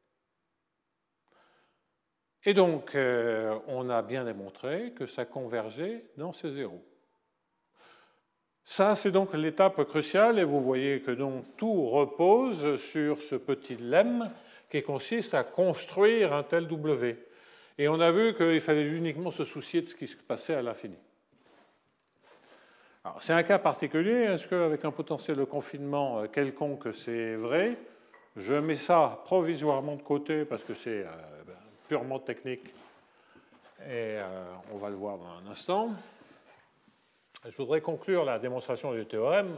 Et donc, on a bien démontré que ça convergeait dans ces zéros. Ça, c'est donc l'étape cruciale, et vous voyez que donc tout repose sur ce petit lemme qui consiste à construire un tel W. Et on a vu qu'il fallait uniquement se soucier de ce qui se passait à l'infini. Alors, c'est un cas particulier. Est-ce qu'avec un potentiel de confinement quelconque, c'est vrai? Je mets ça provisoirement de côté parce que c'est purement technique et on va le voir dans un instant. Je voudrais conclure la démonstration du théorème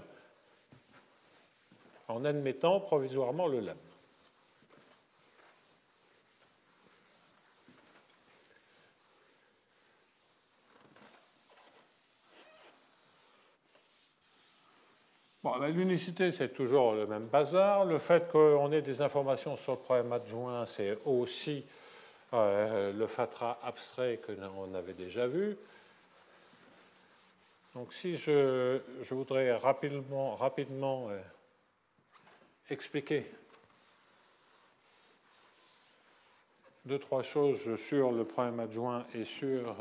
en admettant provisoirement le lemme. Bon, ben, l'unicité, c'est toujours le même bazar. Le fait qu'on ait des informations sur le problème adjoint, c'est aussi le fatras abstrait que l'on avait déjà vu. Donc si je voudrais rapidement expliquer deux, trois choses sur le problème adjoint et sur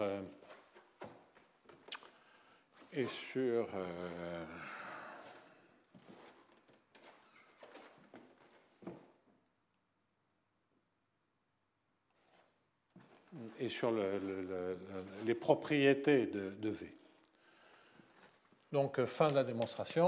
les propriétés de V. Donc, fin de la démonstration.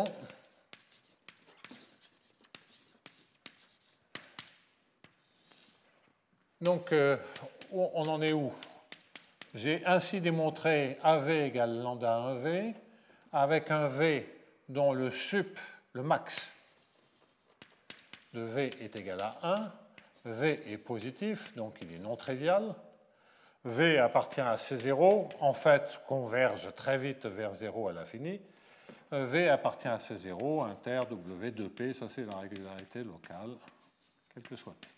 Donc, on en est où? J'ai ainsi démontré AV égale lambda 1V, avec un V dont le sup, le max de V est égal à 1. V est positif, donc il est non trivial. V appartient à C0, en fait converge très vite vers 0 à l'infini. V appartient à C0, inter W 2P, ça c'est la régularité locale, quel que soit P.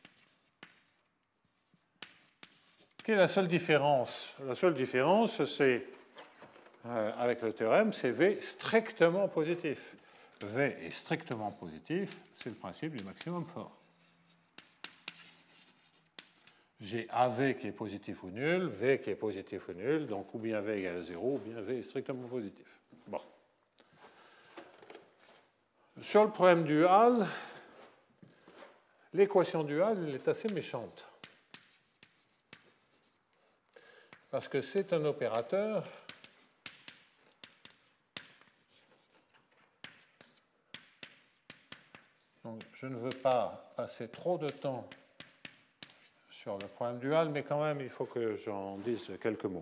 Quelle est la seule différence? La seule différence, c'est, avec le théorème, c'est V strictement positif. V est strictement positif, c'est le principe du maximum fort. J'ai AV qui est positif ou nul, V qui est positif ou nul, donc ou bien V égale à 0, ou bien V est strictement positif. Bon. Sur le problème dual, l'équation duale elle est assez méchante. Parce que c'est un opérateur donc, je ne veux pas passer trop de temps sur le problème dual, mais quand même, il faut que j'en dise quelques mots.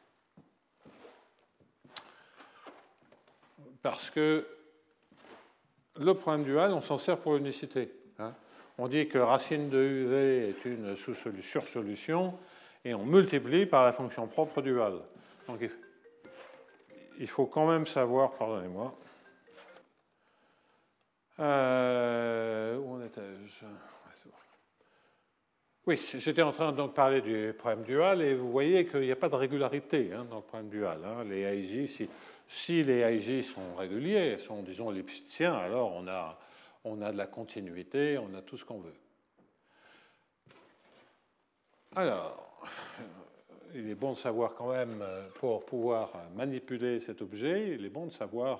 Parce que le problème dual, on s'en sert pour l'unicité. Hein. On dit que racine de UV est une sursolution et on multiplie par la fonction propre dual. Donc il faut quand même savoir, pardonnez-moi, où en étais-je? Oui, j'étais en train de parler du problème dual et vous voyez qu'il n'y a pas de régularité hein, dans le problème dual. Hein. Les AIJ, si les AIJ sont réguliers, sont disons lipschitziens, alors on a de la continuité, on a tout ce qu'on veut. Alors, il est bon de savoir quand même, pour pouvoir manipuler cet objet, il est bon de savoir...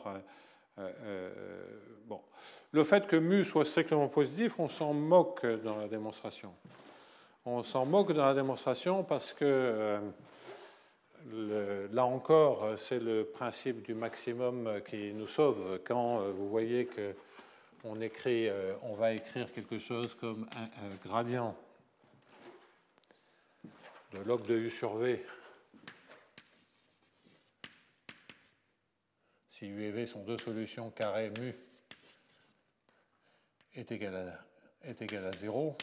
bon, le fait que mu soit strictement positif, on s'en moque dans la démonstration. On s'en moque dans la démonstration parce que, là encore, c'est le principe du maximum qui nous sauve quand vous voyez qu'on va écrire quelque chose comme un gradient de log de U sur V. Si U et V sont deux solutions carrées, mu est égal à 0.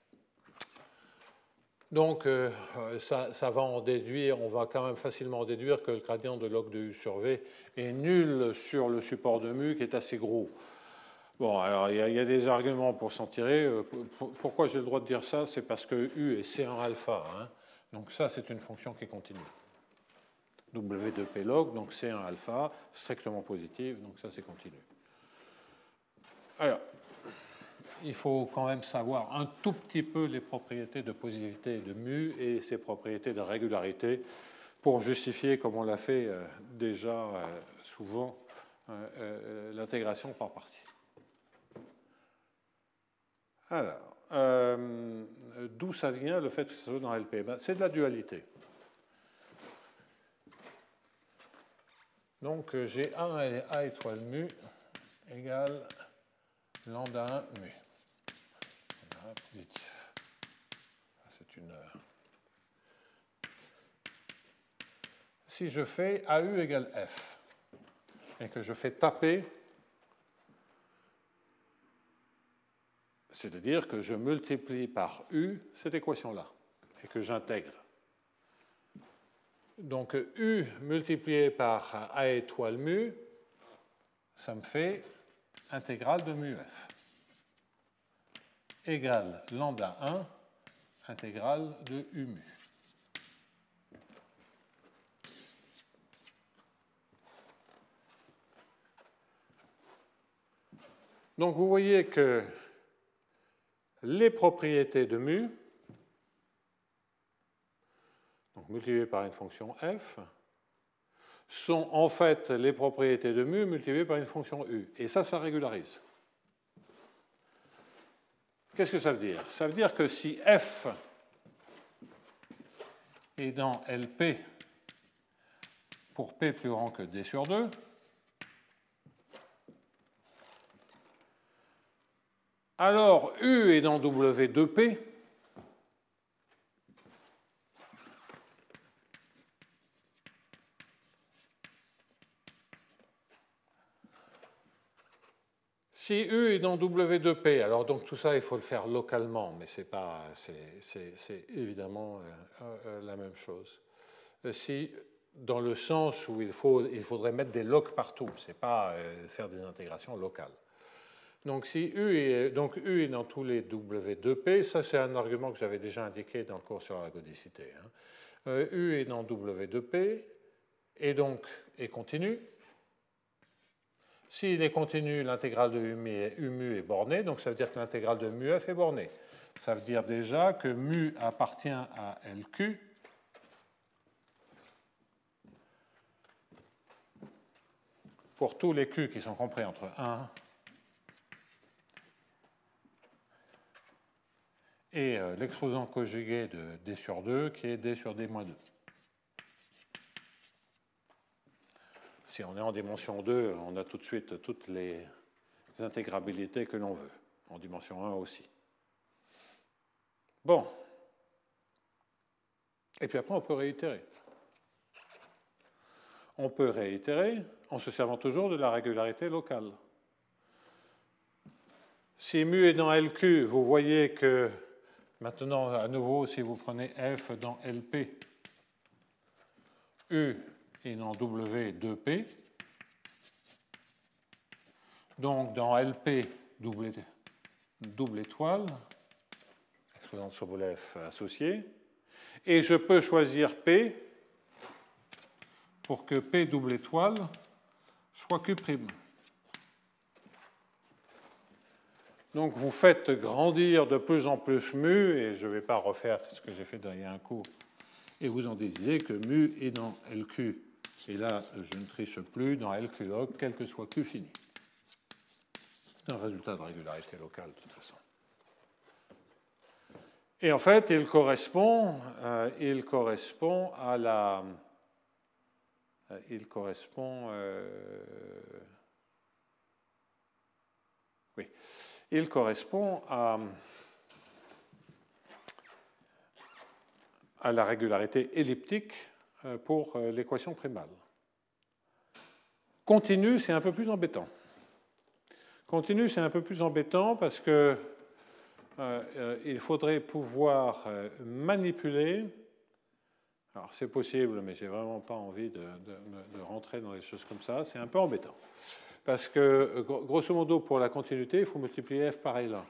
Donc, ça va en déduire, on va quand même facilement en déduire que le gradient de log de U sur V est nul sur le support de mu qui est assez gros. Bon, alors il y a des arguments pour s'en tirer. Pourquoi j'ai le droit de dire ça? C'est parce que U est C1 alpha. Hein. Donc ça, c'est une fonction qui est continue. W2P log, donc C1 alpha, strictement positive, donc ça c'est continu. Alors, il faut quand même savoir un tout petit peu les propriétés de positivité de mu et ses propriétés de régularité pour justifier, comme on l'a fait déjà souvent, l'intégration par partie. Alors, d'où ça vient le fait que ce soit dans LP? Ben, c'est de la dualité. Donc j'ai A étoile mu égale lambda 1 mu. Lambda positif. C'est une. Si je fais AU égale F et que je fais taper, c'est-à-dire que je multiplie par U cette équation-là et que j'intègre. Donc U multiplié par A étoile mu, ça me fait intégrale de mu F égale lambda 1 intégrale de U mu. Donc vous voyez que les propriétés de mu, donc multipliées par une fonction f, sont en fait les propriétés de mu multipliées par une fonction u. Et ça régularise. Qu'est-ce que ça veut dire? Ça veut dire que si f est dans LP pour p plus grand que d sur 2, alors U est dans W2P, si U est dans W2P, alors donc tout ça il faut le faire localement, mais c'est évidemment la même chose. Si dans le sens où il faudrait mettre des logs partout, c'est pas faire des intégrations locales. Donc, si U est dans tous les W2P, ça c'est un argument que j'avais déjà indiqué dans le cours sur l'ergodicité. Hein. U est dans W2P et donc est continu. S'il est continu, l'intégrale de U mu est bornée, donc ça veut dire que l'intégrale de mu F est bornée. Ça veut dire déjà que mu appartient à LQ pour tous les Q qui sont compris entre 1 et l'exposant conjugué de d sur 2 qui est d sur d moins 2. Si on est en dimension 2, on a tout de suite toutes les intégrabilités que l'on veut, en dimension 1 aussi. Bon. Et puis après, on peut réitérer. On peut réitérer en se servant toujours de la régularité locale. Si mu est dans LQ, vous voyez que maintenant, à nouveau, si vous prenez F dans LP, U est dans W2P. Donc, dans LP, double étoile, exposant sur boule F associé. Et je peux choisir P pour que P double étoile soit Q'. Donc vous faites grandir de plus en plus mu, et je ne vais pas refaire ce que j'ai fait il y a un cours, et vous en déduisez que mu est dans LQ. Et là, je ne triche plus, dans LQ log, quel que soit Q fini. C'est un résultat de régularité locale, de toute façon. Et en fait, il correspond à la... Il correspond à la régularité elliptique pour l'équation primale. Continu, c'est un peu plus embêtant. Continu, c'est un peu plus embêtant parce que il faudrait pouvoir manipuler. Alors c'est possible, mais j'ai vraiment pas envie de rentrer dans des choses comme ça. C'est un peu embêtant. parce que, grosso modo, pour la continuité, il faut multiplier f par L1.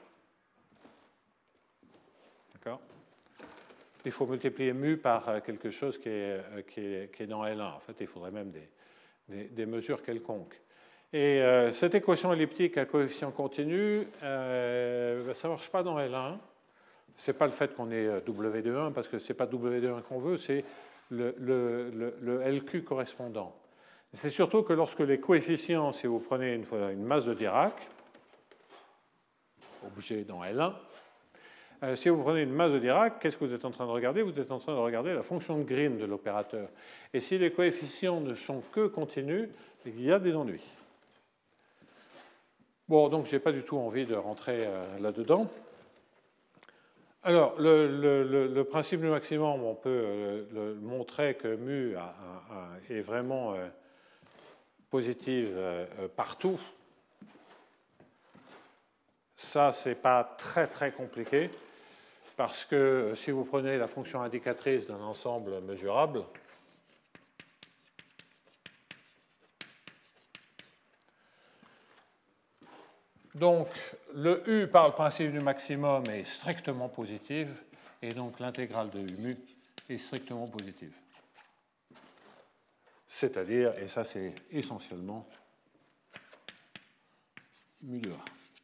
D'accord? Il faut multiplier mu par quelque chose qui est dans L1. En fait, il faudrait même des mesures quelconques. Et cette équation elliptique à coefficient continu, ça ne marche pas dans L1. Ce n'est pas le fait qu'on ait W de 1, parce que ce n'est pas W de 1 qu'on veut, c'est le LQ correspondant. C'est surtout que lorsque les coefficients, si vous prenez une masse de Dirac, objet dans L1, si vous prenez une masse de Dirac, qu'est-ce que vous êtes en train de regarder? Vous êtes en train de regarder la fonction de Green de l'opérateur. Et si les coefficients ne sont que continus, il y a des ennuis. Bon, donc je n'ai pas du tout envie de rentrer là-dedans. Alors, le principe du maximum, on peut montrer que mu est vraiment positive partout. Ça, ce n'est pas très très compliqué, parce que si vous prenez la fonction indicatrice d'un ensemble mesurable, donc le U par le principe du maximum est strictement positive, et donc l'intégrale de U mu est strictement positive. C'est-à-dire, et ça c'est essentiellement mu de A.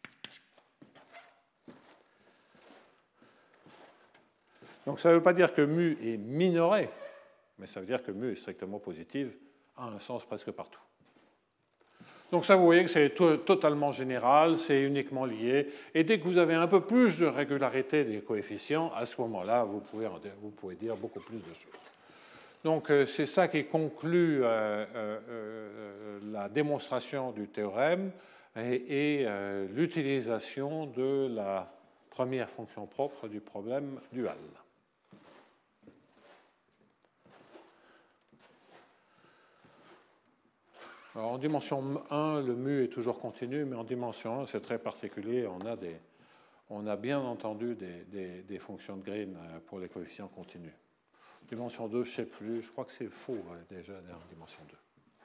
Donc ça ne veut pas dire que mu est minoré, mais ça veut dire que mu est strictement positive à un sens presque partout. Donc ça, vous voyez que c'est totalement général, c'est uniquement lié. Et dès que vous avez un peu plus de régularité des coefficients, à ce moment-là, vous pouvez dire beaucoup plus de choses. Donc c'est ça qui conclut la démonstration du théorème et l'utilisation de la première fonction propre du problème dual. Alors, en dimension 1, le mu est toujours continu, mais en dimension 1, c'est très particulier. On a bien entendu des fonctions de Green pour les coefficients continus. Dimension 2, je ne sais plus, je crois que c'est faux déjà en dimension 2.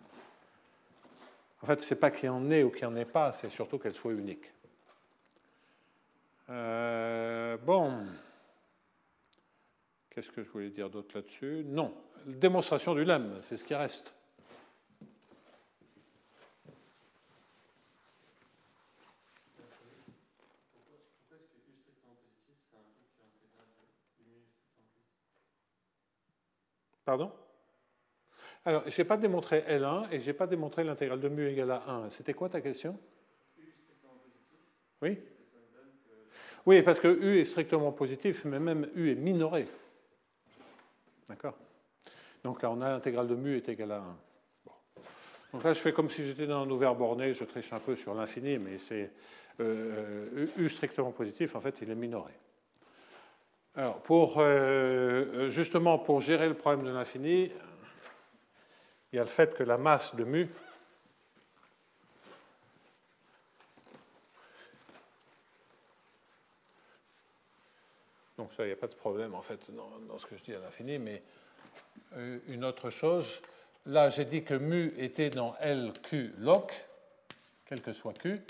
En fait, ce n'est pas qu'il y en ait ou qu'il n'y en ait pas, c'est surtout qu'elle soit unique. Bon, qu'est-ce que je voulais dire d'autre là-dessus? Non, démonstration du lemme, c'est ce qui reste. Pardon? Alors, je n'ai pas démontré L1 et je n'ai pas démontré l'intégrale de mu égale à 1. C'était quoi ta question? Oui? Oui, parce que U est strictement positif, mais même U est minoré. D'accord? Donc là, on a l'intégrale de mu est égale à 1. Bon. Donc là, je fais comme si j'étais dans un ouvert borné, je triche un peu sur l'infini, mais c'est U strictement positif, en fait, il est minoré. Alors, justement, pour gérer le problème de l'infini, il y a le fait que la masse de mu donc ça, il n'y a pas de problème en fait dans ce que je dis à l'infini, mais une autre chose, là j'ai dit que mu était dans LQ log, quel que soit Q,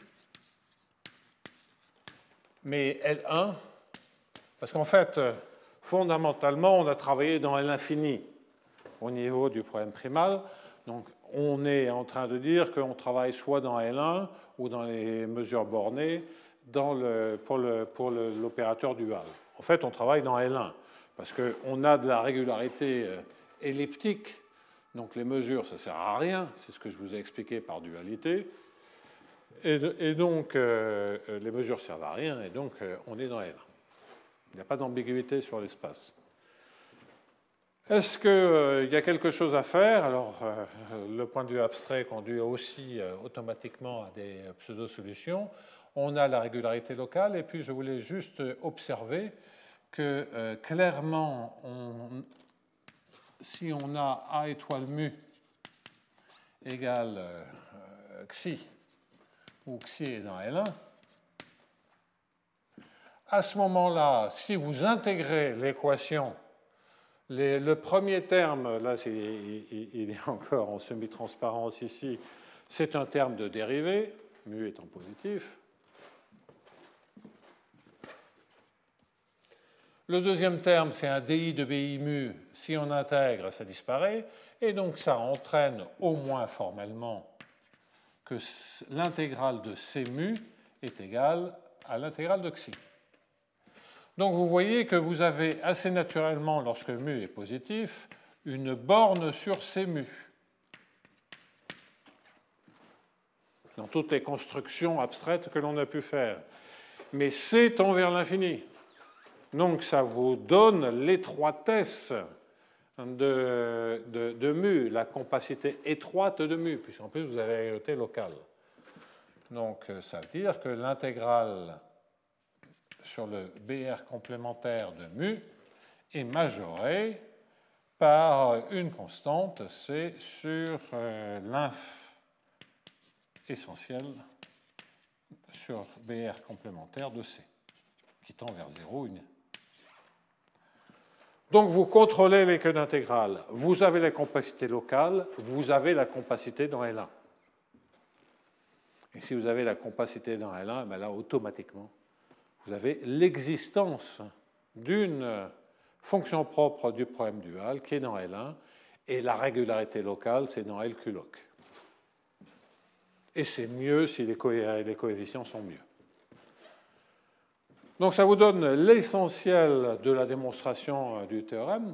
mais L1, parce qu'en fait, fondamentalement, on a travaillé dans L'infini au niveau du problème primal. Donc, on est en train de dire qu'on travaille soit dans L1 ou dans les mesures bornées pour l'opérateur dual. En fait, on travaille dans L1 parce qu'on a de la régularité elliptique. Donc, les mesures, ça ne sert à rien. C'est ce que je vous ai expliqué par dualité. Et donc, les mesures servent à rien. Et donc, on est dans L1. Il n'y a pas d'ambiguïté sur l'espace. Est-ce qu'il y a quelque chose à faire? Alors, le point de vue abstrait conduit aussi automatiquement à des pseudo-solutions. On a la régularité locale, et puis je voulais juste observer que clairement, si on a A étoile mu égale xi, où xi est dans L1, à ce moment-là, si vous intégrez l'équation, le premier terme, là il est encore en semi-transparence ici, C'est un terme de dérivée, mu étant positif. Le deuxième terme, c'est un DI de BI mu. Si on intègre, ça disparaît. Et donc, ça entraîne au moins formellement que l'intégrale de C mu est égale à l'intégrale de xi. Donc, vous voyez que vous avez assez naturellement, lorsque mu est positif, une borne sur C mu. Dans toutes les constructions abstraites que l'on a pu faire. Mais C tend vers l'infini. Donc, ça vous donne l'étroitesse de mu, la compacité étroite de mu, puisqu'en plus, vous avez la réalité locale. Donc, ça veut dire que l'intégrale sur le BR complémentaire de mu est majorée par une constante, c'est sur l'inf essentiel sur BR complémentaire de C, qui tend vers 0, une. Donc vous contrôlez les queues d'intégrale, vous avez la compacité locale, vous avez la compacité dans L1. Et si vous avez la compacité dans L1, ben là, automatiquement, vous avez l'existence d'une fonction propre du problème dual qui est dans L1, et la régularité locale, c'est dans LQLOC. Et c'est mieux si les coefficients sont mieux. Donc ça vous donne l'essentiel de la démonstration du théorème.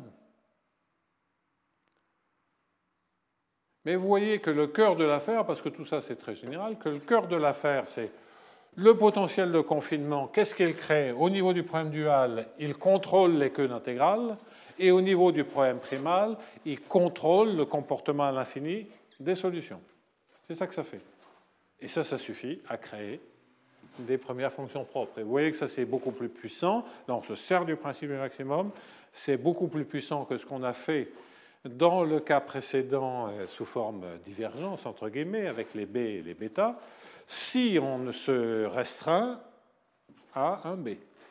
Mais vous voyez que le cœur de l'affaire, parce que tout ça c'est très général, que le cœur de l'affaire c'est le potentiel de confinement. Qu'est-ce qu'il crée? Au niveau du problème dual, il contrôle les queues d'intégrale, et au niveau du problème primal, il contrôle le comportement à l'infini des solutions. C'est ça que ça fait. Et ça suffit à créer des premières fonctions propres. Et vous voyez que ça, c'est beaucoup plus puissant. Là, on se sert du principe du maximum. C'est beaucoup plus puissant que ce qu'on a fait dans le cas précédent sous forme divergence, entre guillemets, avec les B et les bêta, si on ne se restreint à un B.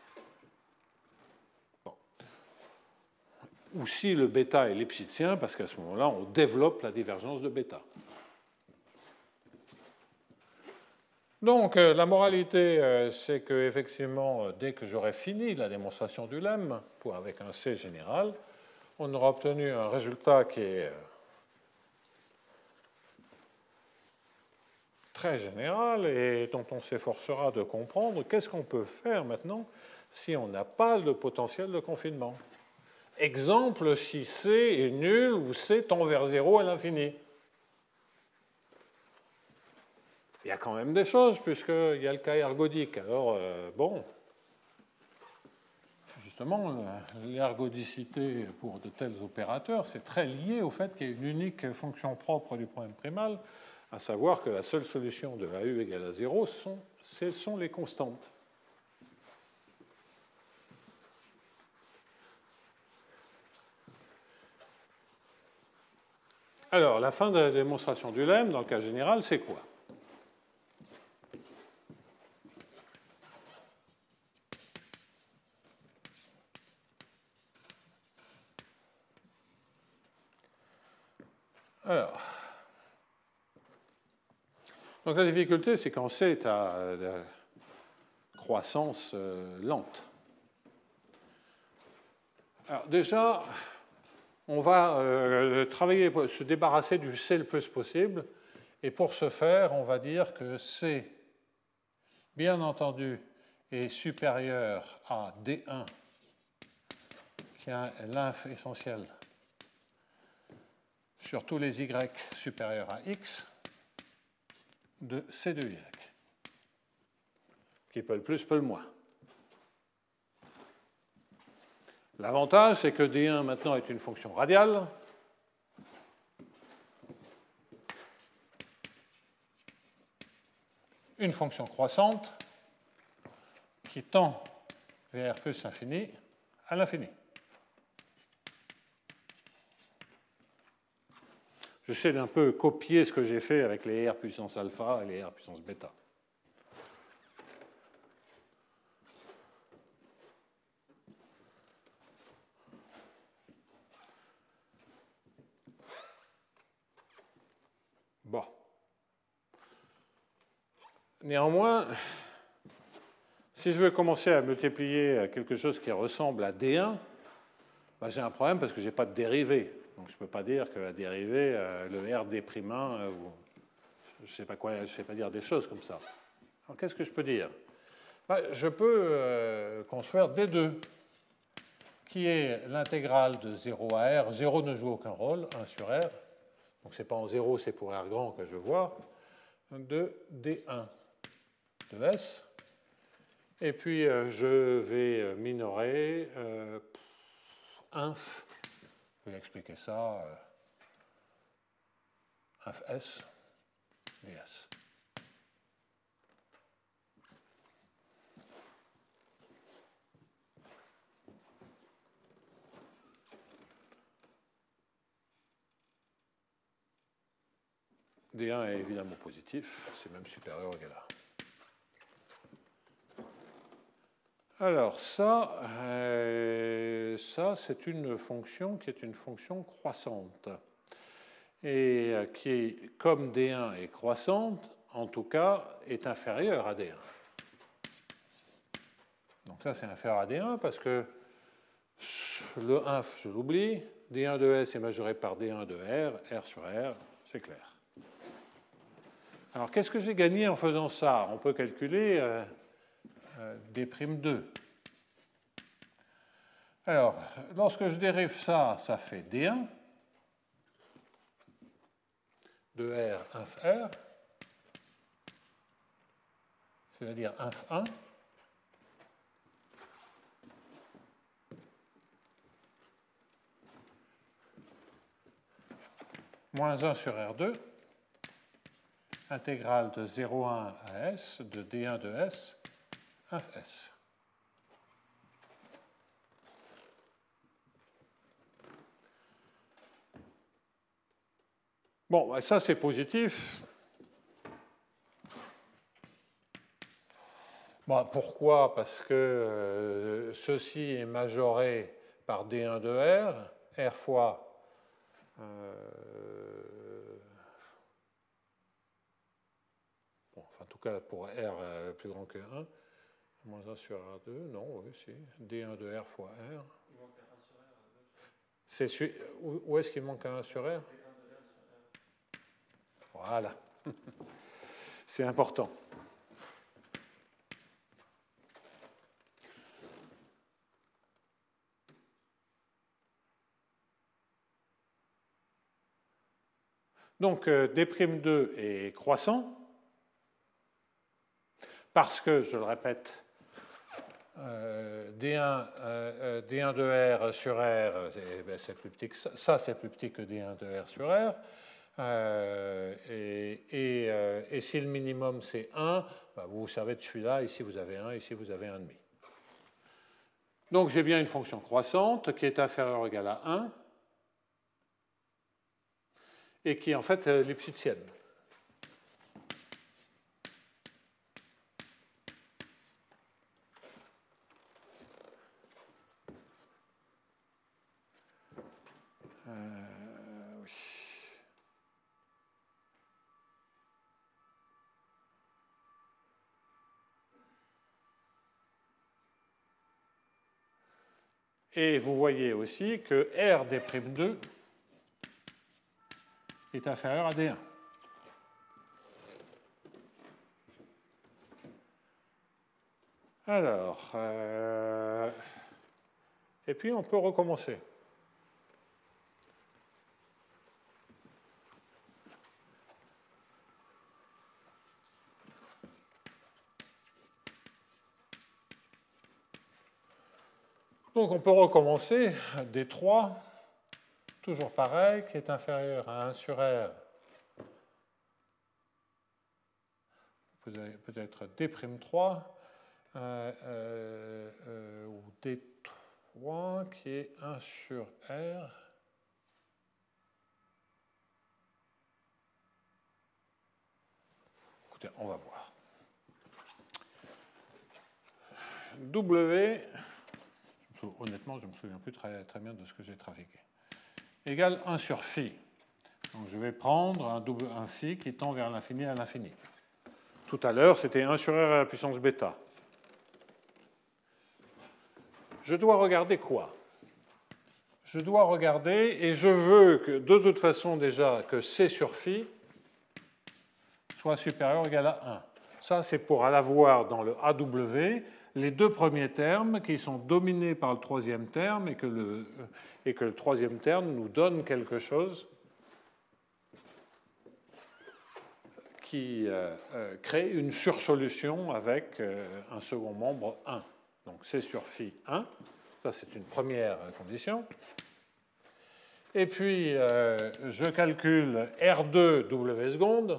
Bon. Ou si le bêta est lipschitzian, parce qu'à ce moment-là, on développe la divergence de bêta. Donc, la moralité, c'est qu'effectivement, dès que j'aurai fini la démonstration du lemme, avec un C général, on aura obtenu un résultat qui est très général et dont on s'efforcera de comprendre qu'est-ce qu'on peut faire maintenant si on n'a pas le potentiel de confinement. Exemple, si C est nul ou C tend vers 0 à l'infini. Il y a quand même des choses, puisqu'il y a le cas ergodique. Alors, bon, justement, l'ergodicité pour de tels opérateurs, c'est très lié au fait qu'il y a une unique fonction propre du problème primal, à savoir que la seule solution de AU égale à 0, ce sont les constantes. Alors, la fin de la démonstration du lemme, dans le cas général, c'est quoi? Alors, donc la difficulté, c'est quand C est à croissance lente. Alors déjà, on va travailler pour se débarrasser du C le plus possible, et pour ce faire, on va dire que C, bien entendu, est supérieur à D1, qui est l'inf essentiel sur tous les y supérieurs à x de C de y, qui peut le plus, peut le moins. L'avantage, c'est que D1 maintenant est une fonction radiale. Une fonction croissante qui tend vers R plus infini à l'infini. J'essaie d'un peu copier ce que j'ai fait avec les R puissance alpha et les R puissance bêta. Bon. Néanmoins, si je veux commencer à multiplier quelque chose qui ressemble à D1, ben j'ai un problème parce que je n'ai pas de dérivée. Donc je ne peux pas dire que la dérivée, le RD'1, je ne sais pas quoi, je ne sais pas dire des choses comme ça. Alors qu'est-ce que je peux dire? Ben, je peux construire D2, qui est l'intégrale de 0 à R. 0 ne joue aucun rôle, 1 sur R. Donc ce n'est pas en 0, c'est pour R grand que je vois, de D1 de S. Et puis je vais minorer inf, je vais expliquer ça, inf S ds. D1 est évidemment positif, c'est même supérieur ou égal à 1. Alors ça c'est une fonction qui est une fonction croissante et qui est, comme D1 est croissante, en tout cas est inférieure à D1. Donc ça c'est inférieur à D1 parce que le inf je l'oublie, D1 de S est majoré par D1 de R, R sur R, c'est clair. Alors qu'est-ce que j'ai gagné en faisant ça? On peut calculer D'2. Alors, lorsque je dérive ça, ça fait D1 de R inf R, c'est-à-dire inf 1, moins 1 sur R2, intégrale de 0,1 à S de D1 de S, inf S. Bon, ça c'est positif. Bon, pourquoi? Parce que ceci est majoré par D1 de R, R fois bon, enfin, en tout cas pour R plus grand que 1, moins 1 sur R2, non, oui, si, D1 de R fois R. Il manque un 1 sur R. Où est-ce qu'il manque un 1 sur R? Voilà, c'est important. Donc D'2 est croissant parce que, je le répète, D1 de R sur R, c'est plus petit que ça, c'est plus petit que D1 de R sur R. Et si le minimum c'est 1, bah vous savez de celui-là, ici vous avez 1, ici vous avez 1,5. Donc j'ai bien une fonction croissante qui est inférieure ou égale à 1 et qui est en fait lipschitzienne. Oui. Et vous voyez aussi que R D'2 est inférieur à D1. Alors, et puis on peut recommencer. Donc on peut recommencer D3, toujours pareil, qui est inférieur à 1 sur R. Peut-être D'3 ou D3 qui est 1 sur R. Écoutez, on va voir. W, honnêtement, je ne me souviens plus très bien de ce que j'ai trafiqué, égale 1 sur phi. Donc je vais prendre un phi qui tend vers l'infini à l'infini. Tout à l'heure, c'était 1 sur R à la puissance bêta. Je dois regarder quoi? Je dois regarder, et je veux que, de toute façon déjà, que C sur phi soit supérieur ou égal à 1. Ça, c'est pour l'avoir dans le AW, les deux premiers termes qui sont dominés par le troisième terme et que le troisième terme nous donne quelque chose qui crée une sursolution avec un second membre 1. Donc C sur phi 1, ça c'est une première condition. Et puis je calcule R2 W seconde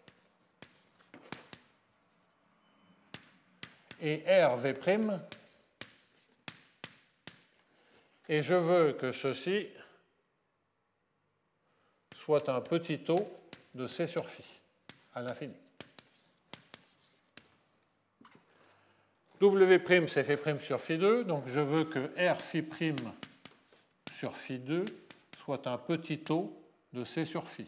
et R V', et je veux que ceci soit un petit taux de C sur phi à l'infini. W' c'est φ' sur phi2, donc je veux que R phi' sur phi2 soit un petit taux de C sur phi.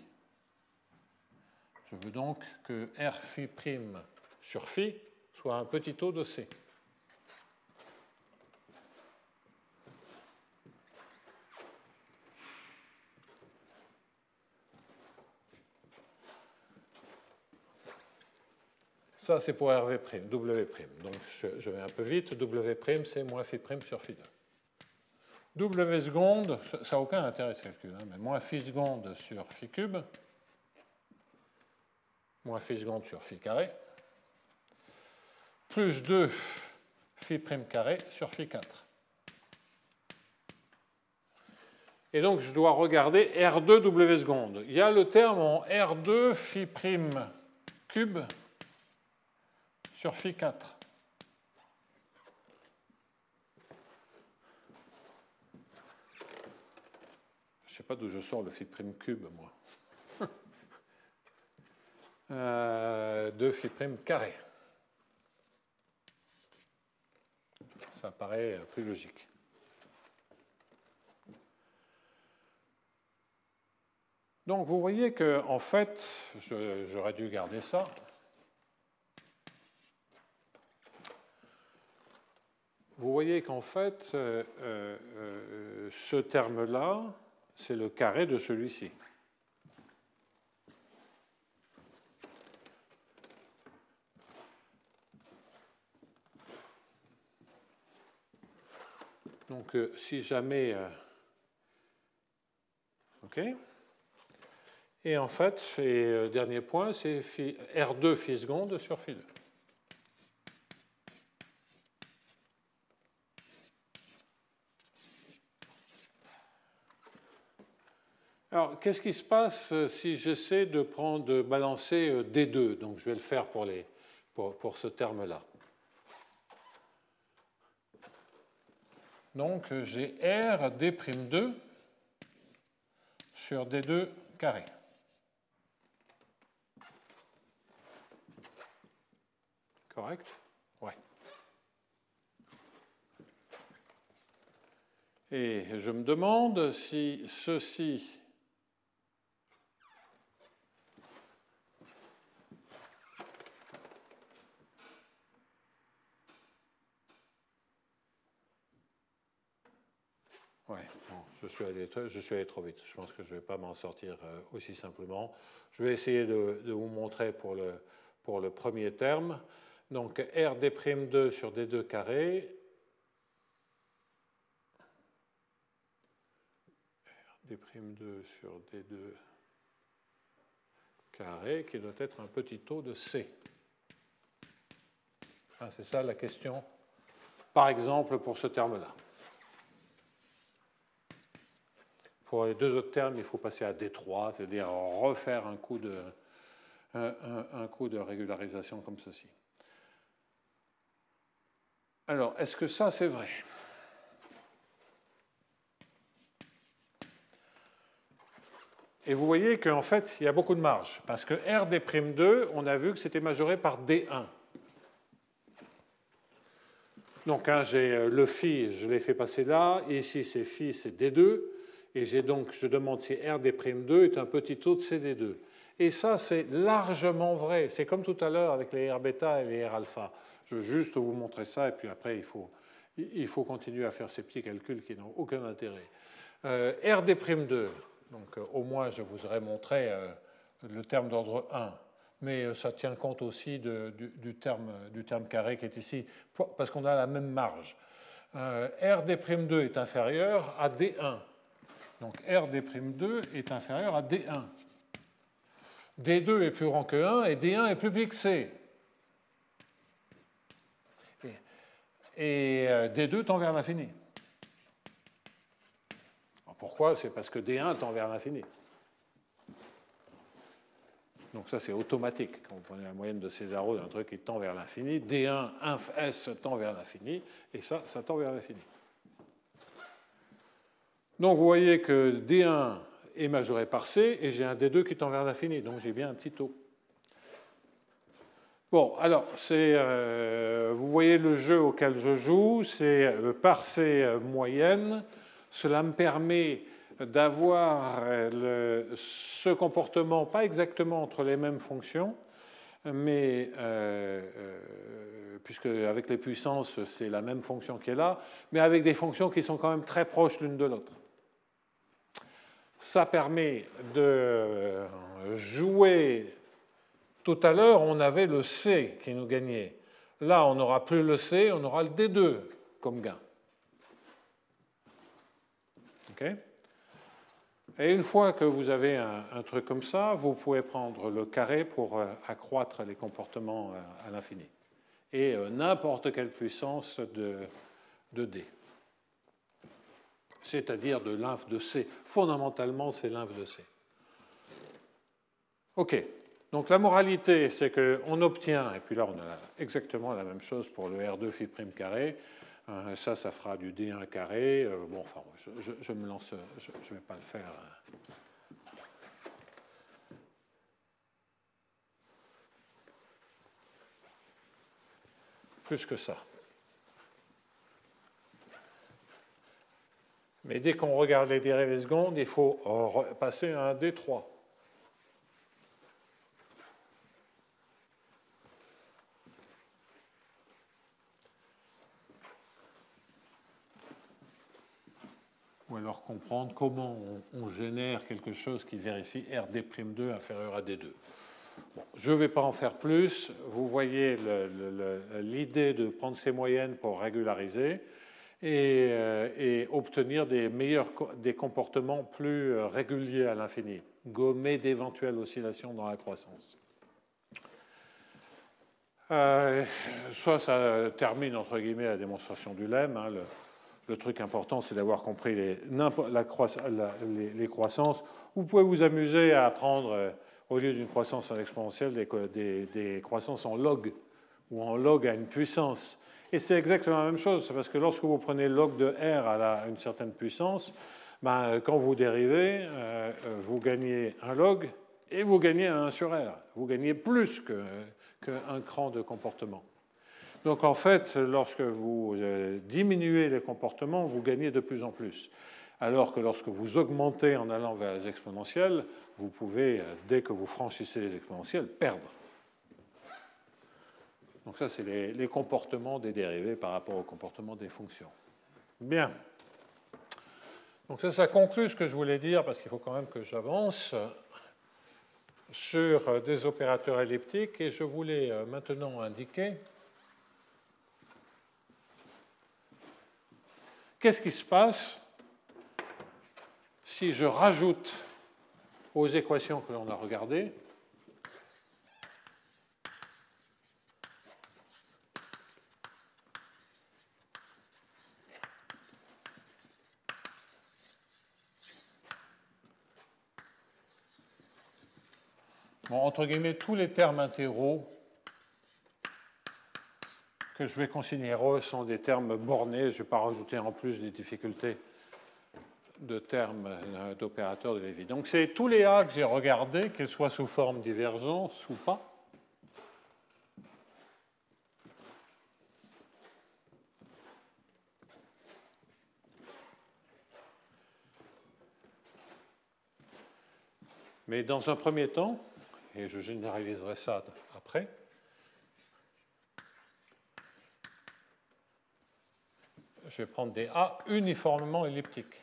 Je veux donc que R phi' sur phi soit un petit taux de C. Ça, c'est pour RV', W'. Donc, je vais un peu vite. W', c'est moins phi' sur phi2. W seconde, ça n'a aucun intérêt ce calcul, hein, mais moins phi seconde sur phi cube, moins phi seconde sur phi carré, plus 2 phi' carré sur phi 4. Et donc, je dois regarder R2 W seconde. Il y a le terme en R2 phi' cube sur phi 4. Je ne sais pas d'où je sors le phi' cube, moi. 2 phi' carré. Ça paraît plus logique. Donc vous voyez que en fait, j'aurais dû garder ça. Vous voyez qu'en fait, ce terme-là, c'est le carré de celui-ci. Donc, si jamais... OK. Et en fait, dernier point, c'est R2 phi seconde sur phi 2. Alors, qu'est-ce qui se passe si j'essaie de balancer D2? Donc, je vais le faire pour ce terme-là. Donc, j'ai R D'2 sur D2 carré. Correct? Ouais. Et je me demande si ceci ouais, bon, je suis allé trop vite. Je pense que je ne vais pas m'en sortir aussi simplement. Je vais essayer de vous montrer pour le premier terme. Donc R D'2 sur D2 carré. R D'2 sur D2 carré, qui doit être un petit taux de C. Ah, c'est ça la question, par exemple, pour ce terme-là. Pour les deux autres termes, il faut passer à D3, c'est-à-dire refaire un coup de régularisation comme ceci. Alors, est-ce que ça, c'est vrai? Et vous voyez qu'en fait, il y a beaucoup de marge, parce que R D'2, on a vu que c'était majoré par D1. Donc, hein, j'ai le phi, je l'ai fait passer là, et ici, c'est phi, c'est D2, et je demande si R D'2 est un petit taux de CD2. Et ça, c'est largement vrai. C'est comme tout à l'heure avec les R bêta et les R alpha. Je veux juste vous montrer ça, et puis après, il faut continuer à faire ces petits calculs qui n'ont aucun intérêt. RD'2, donc au moins je vous aurais montré le terme d'ordre 1, mais ça tient compte aussi du terme carré qui est ici, parce qu'on a la même marge. RD'2 est inférieur à D1. Donc RD'2 est inférieur à D1. D2 est plus grand que 1 et D1 est plus petit que C. Et D2 tend vers l'infini. Pourquoi? C'est parce que D1 tend vers l'infini. Donc ça, c'est automatique. Quand vous prenez la moyenne de Césaro d'un truc qui tend vers l'infini, D1, inf S tend vers l'infini, et ça tend vers l'infini. Donc vous voyez que D1 est majoré par C, et j'ai un D2 qui tend vers l'infini, donc j'ai bien un petit taux. Bon, alors, vous voyez le jeu auquel je joue, c'est par ces moyennes. Cela me permet d'avoir ce comportement, pas exactement entre les mêmes fonctions, mais puisque avec les puissances, c'est la même fonction qui est là, mais avec des fonctions qui sont quand même très proches l'une de l'autre. Ça permet de jouer. Tout à l'heure, on avait le C qui nous gagnait. Là, on n'aura plus le C, on aura le D2 comme gain. Okay. Et une fois que vous avez un truc comme ça, vous pouvez prendre le carré pour accroître les comportements à l'infini. Et n'importe quelle puissance de D. C'est-à-dire de l'inf de C. Fondamentalement, c'est l'inf de C. OK. Donc la moralité, c'est qu'on obtient, et puis là on a exactement la même chose pour le R2 phi prime carré, ça fera du D1 carré, bon enfin je me lance, je ne vais pas le faire. Plus que ça. Mais dès qu'on regarde les dérivées secondes, il faut passer à un D3. Ou alors comprendre comment on génère quelque chose qui vérifie RD'2 inférieur à D2. Bon, je ne vais pas en faire plus. Vous voyez l'idée de prendre ces moyennes pour régulariser et obtenir des comportements plus réguliers à l'infini, gommer d'éventuelles oscillations dans la croissance. Ça termine entre guillemets la démonstration du lemme. Hein, le truc important, c'est d'avoir compris les croissances. Vous pouvez vous amuser à prendre, au lieu d'une croissance en exponentielle, des croissances en log, ou en log à une puissance. Et c'est exactement la même chose, parce que lorsque vous prenez log de R à une certaine puissance, ben, quand vous dérivez, vous gagnez un log et vous gagnez un 1 sur R. Vous gagnez plus qu'un cran de comportement. Donc en fait, lorsque vous diminuez les comportements, vous gagnez de plus en plus. Alors que lorsque vous augmentez en allant vers les exponentielles, vous pouvez, dès que vous franchissez les exponentielles, perdre. Donc ça, c'est les comportements des dérivés par rapport au comportement des fonctions. Bien. Donc ça conclut ce que je voulais dire, parce qu'il faut quand même que j'avance sur des opérateurs elliptiques, et je voulais maintenant indiquer qu'est-ce qui se passe si je rajoute aux équations que l'on a regardées entre guillemets tous les termes intégraux que je vais considérer sont des termes bornés. Je ne vais pas rajouter en plus des difficultés de termes d'opérateurs de Lévy. Donc c'est tous les A que j'ai regardés, qu'ils soient sous forme divergence ou pas. Mais dans un premier temps, et je généraliserai ça après. Je vais prendre des A uniformément elliptiques,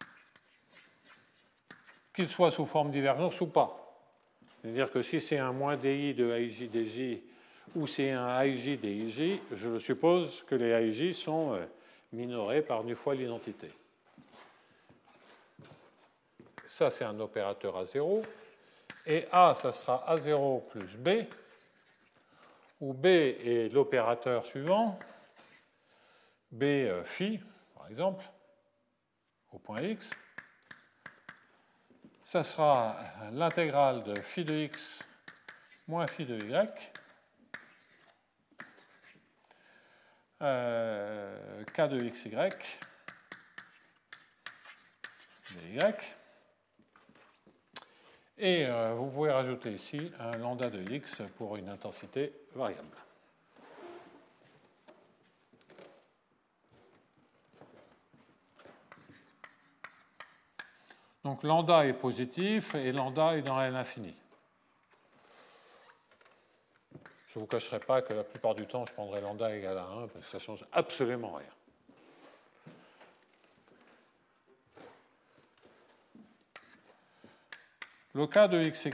qu'ils soient sous forme divergence ou pas. C'est-à-dire que si c'est un moins DI de AIJ DJ ou c'est un AIJ DIJ, je suppose que les AIJ sont minorés par nu fois l'identité. Ça, c'est un opérateur A0. Et A, ça sera A0 plus B, où B est l'opérateur suivant, B phi, par exemple, au point X. Ça sera l'intégrale de phi de X moins phi de Y, K de XY, dy. Et vous pouvez rajouter ici un lambda de X pour une intensité variable. Donc lambda est positif et lambda est dans L infini. Je ne vous cacherai pas que la plupart du temps, je prendrai lambda égale à 1 parce que ça ne change absolument rien. Le cas de XY,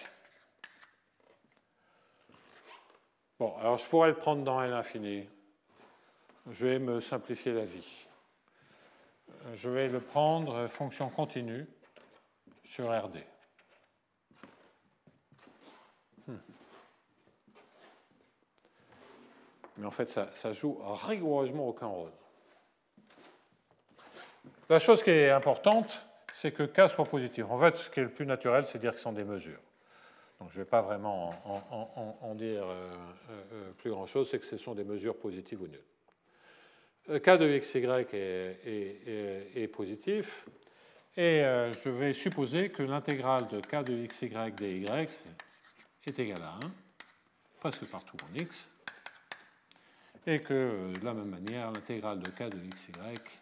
bon, alors je pourrais le prendre dans L infini. Je vais me simplifier la vie. Je vais le prendre fonction continue sur RD. Mais en fait, ça joue rigoureusement aucun rôle. La chose qui est importante, c'est que K soit positif. En fait, ce qui est le plus naturel, c'est de dire que ce sont des mesures. Donc, je ne vais pas vraiment en dire plus grand-chose, c'est que ce sont des mesures positives ou nulles. K de XY est positif, et je vais supposer que l'intégrale de K de XY dy est égale à 1, presque partout en X, et que, de la même manière, l'intégrale de K de XY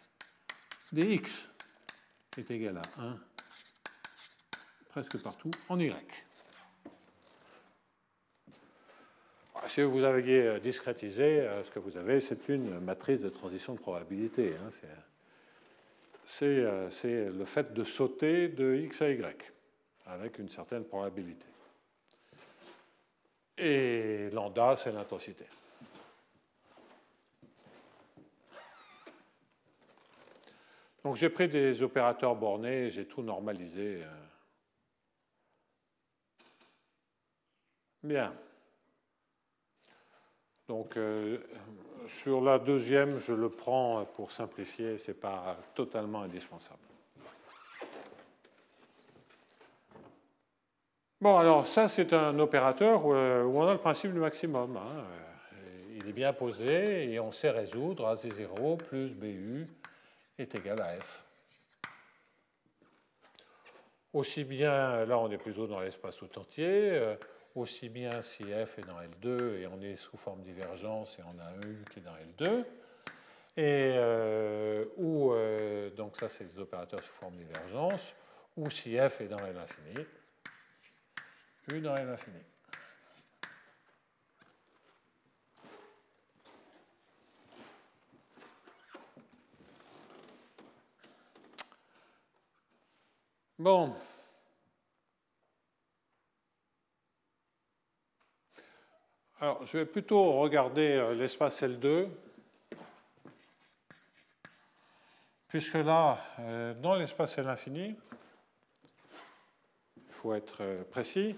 dx est égale à 1 presque partout en Y. Si vous aviez discrétisé, ce que vous avez, c'est une matrice de transition de probabilité. C'est le fait de sauter de X à Y avec une certaine probabilité. Et lambda, c'est l'intensité. Donc j'ai pris des opérateurs bornés, j'ai tout normalisé. Bien. Donc sur la deuxième, je le prends pour simplifier, ce n'est pas totalement indispensable. Bon, alors ça c'est un opérateur où on a le principe du maximum. Il est bien posé et on sait résoudre AC0 plus BU est égal à F. Aussi bien, là on est plutôt dans l'espace tout entier, aussi bien si F est dans L2 et on est sous forme divergence et on a un U qui est dans L2, et donc ça c'est des opérateurs sous forme divergence, ou si F est dans L infini, U dans L infini. Bon. Alors, je vais plutôt regarder l'espace L2, puisque là, dans l'espace L infini, il faut être précis,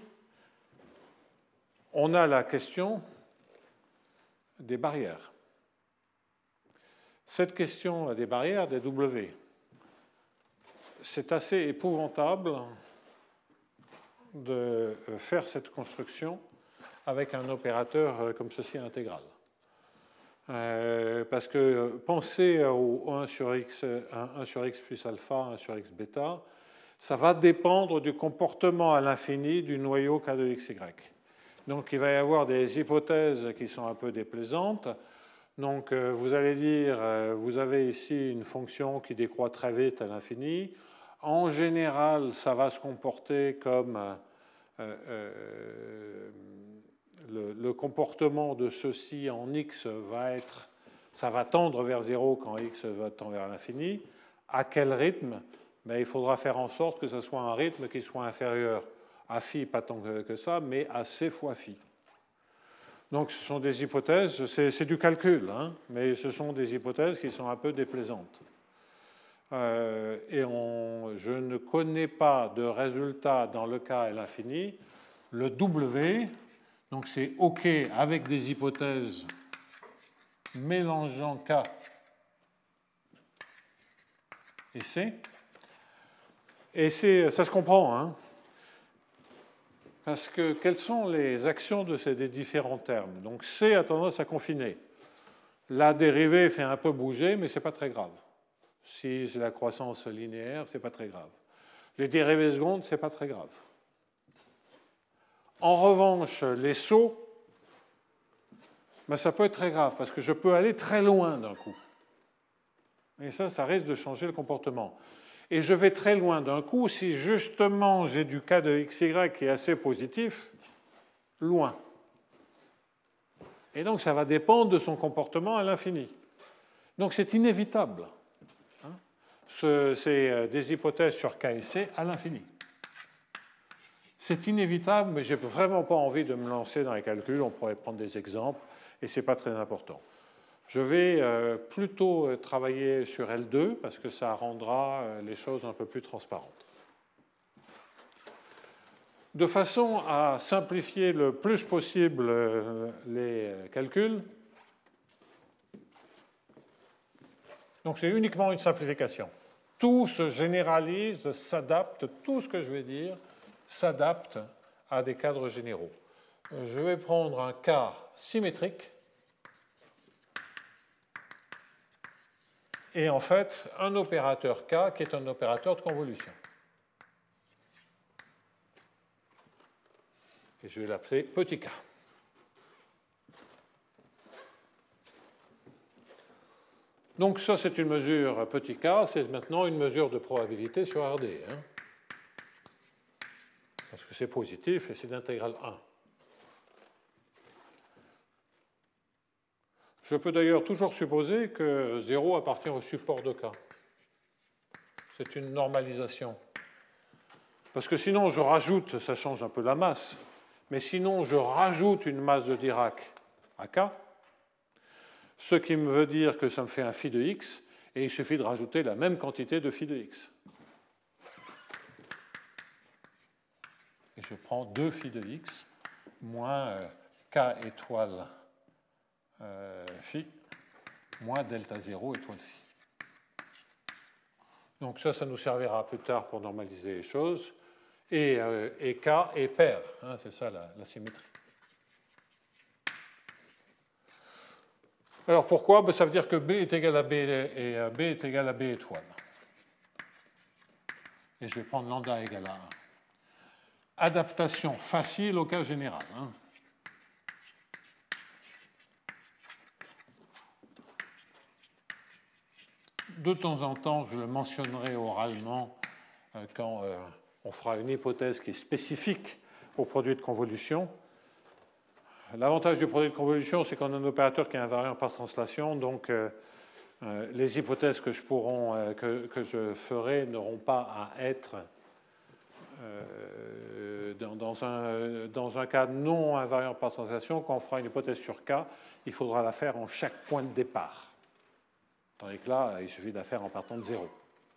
on a la question des barrières. Cette question des barrières, des W, c'est assez épouvantable de faire cette construction avec un opérateur comme ceci intégral. Parce que pensez au 1 sur x plus alpha, 1 sur x bêta, ça va dépendre du comportement à l'infini du noyau K de xy. Donc il va y avoir des hypothèses qui sont un peu déplaisantes. Donc vous allez dire, vous avez ici une fonction qui décroît très vite à l'infini. En général, ça va se comporter comme le comportement de ceci en x va être, ça va tendre vers 0 quand x va tendre vers l'infini. À quel rythme? Ben, il faudra faire en sorte que ce soit un rythme qui soit inférieur à phi, pas tant que ça, mais à c fois phi. Donc ce sont des hypothèses, c'est du calcul, hein, mais ce sont des hypothèses qui sont un peu déplaisantes. Je ne connais pas de résultat dans le cas à l'infini. Le W, donc c'est OK avec des hypothèses mélangeant K et C. Et ça se comprend, hein, parce que quelles sont les actions des différents termes? Donc C a tendance à confiner. La dérivée fait un peu bouger, mais ce n'est pas très grave. Si j'ai la croissance linéaire, ce n'est pas très grave. Les dérivées secondes, ce n'est pas très grave. En revanche, les sauts, ben ça peut être très grave, parce que je peux aller très loin d'un coup. Et ça risque de changer le comportement. Et je vais très loin d'un coup si justement j'ai du cas de xy qui est assez positif, loin. Et donc ça va dépendre de son comportement à l'infini. Donc c'est inévitable. C'est des hypothèses sur K et C à l'infini. C'est inévitable, mais je n'ai vraiment pas envie de me lancer dans les calculs. On pourrait prendre des exemples, et ce n'est pas très important. Je vais plutôt travailler sur L2, parce que ça rendra les choses un peu plus transparentes. De façon à simplifier le plus possible les calculs, donc c'est uniquement une simplification. Tout se généralise, s'adapte, tout ce que je vais dire s'adapte à des cadres généraux. Je vais prendre un cas symétrique et en fait un opérateur K qui est un opérateur de convolution. Et je vais l'appeler petit k. Donc ça, c'est une mesure petit k, c'est maintenant une mesure de probabilité sur RD. Hein, parce que c'est positif et c'est d'intégrale 1. Je peux d'ailleurs toujours supposer que 0 appartient au support de k. C'est une normalisation. Parce que sinon, je rajoute, ça change un peu la masse, mais sinon, je rajoute une masse de Dirac à k, ce qui me veut dire que ça me fait un phi de x, et il suffit de rajouter la même quantité de phi de x. Et je prends 2 phi de x moins k étoile phi moins delta 0 étoile phi. Donc ça nous servira plus tard pour normaliser les choses. Et K est pair, hein, c'est ça la symétrie. Alors pourquoi? Ben, ça veut dire que B est égal à B et B est égal à B étoile. Et je vais prendre lambda égal à 1. Adaptation facile au cas général. Hein. De temps en temps, je le mentionnerai oralement quand on fera une hypothèse qui est spécifique au produit de convolution. L'avantage du produit de convolution, c'est qu'on a un opérateur qui est invariant par translation, donc les hypothèses que je ferai n'auront pas à être dans un cas non invariant par translation. Quand on fera une hypothèse sur K, il faudra la faire en chaque point de départ. Tandis que là, il suffit de la faire en partant de 0.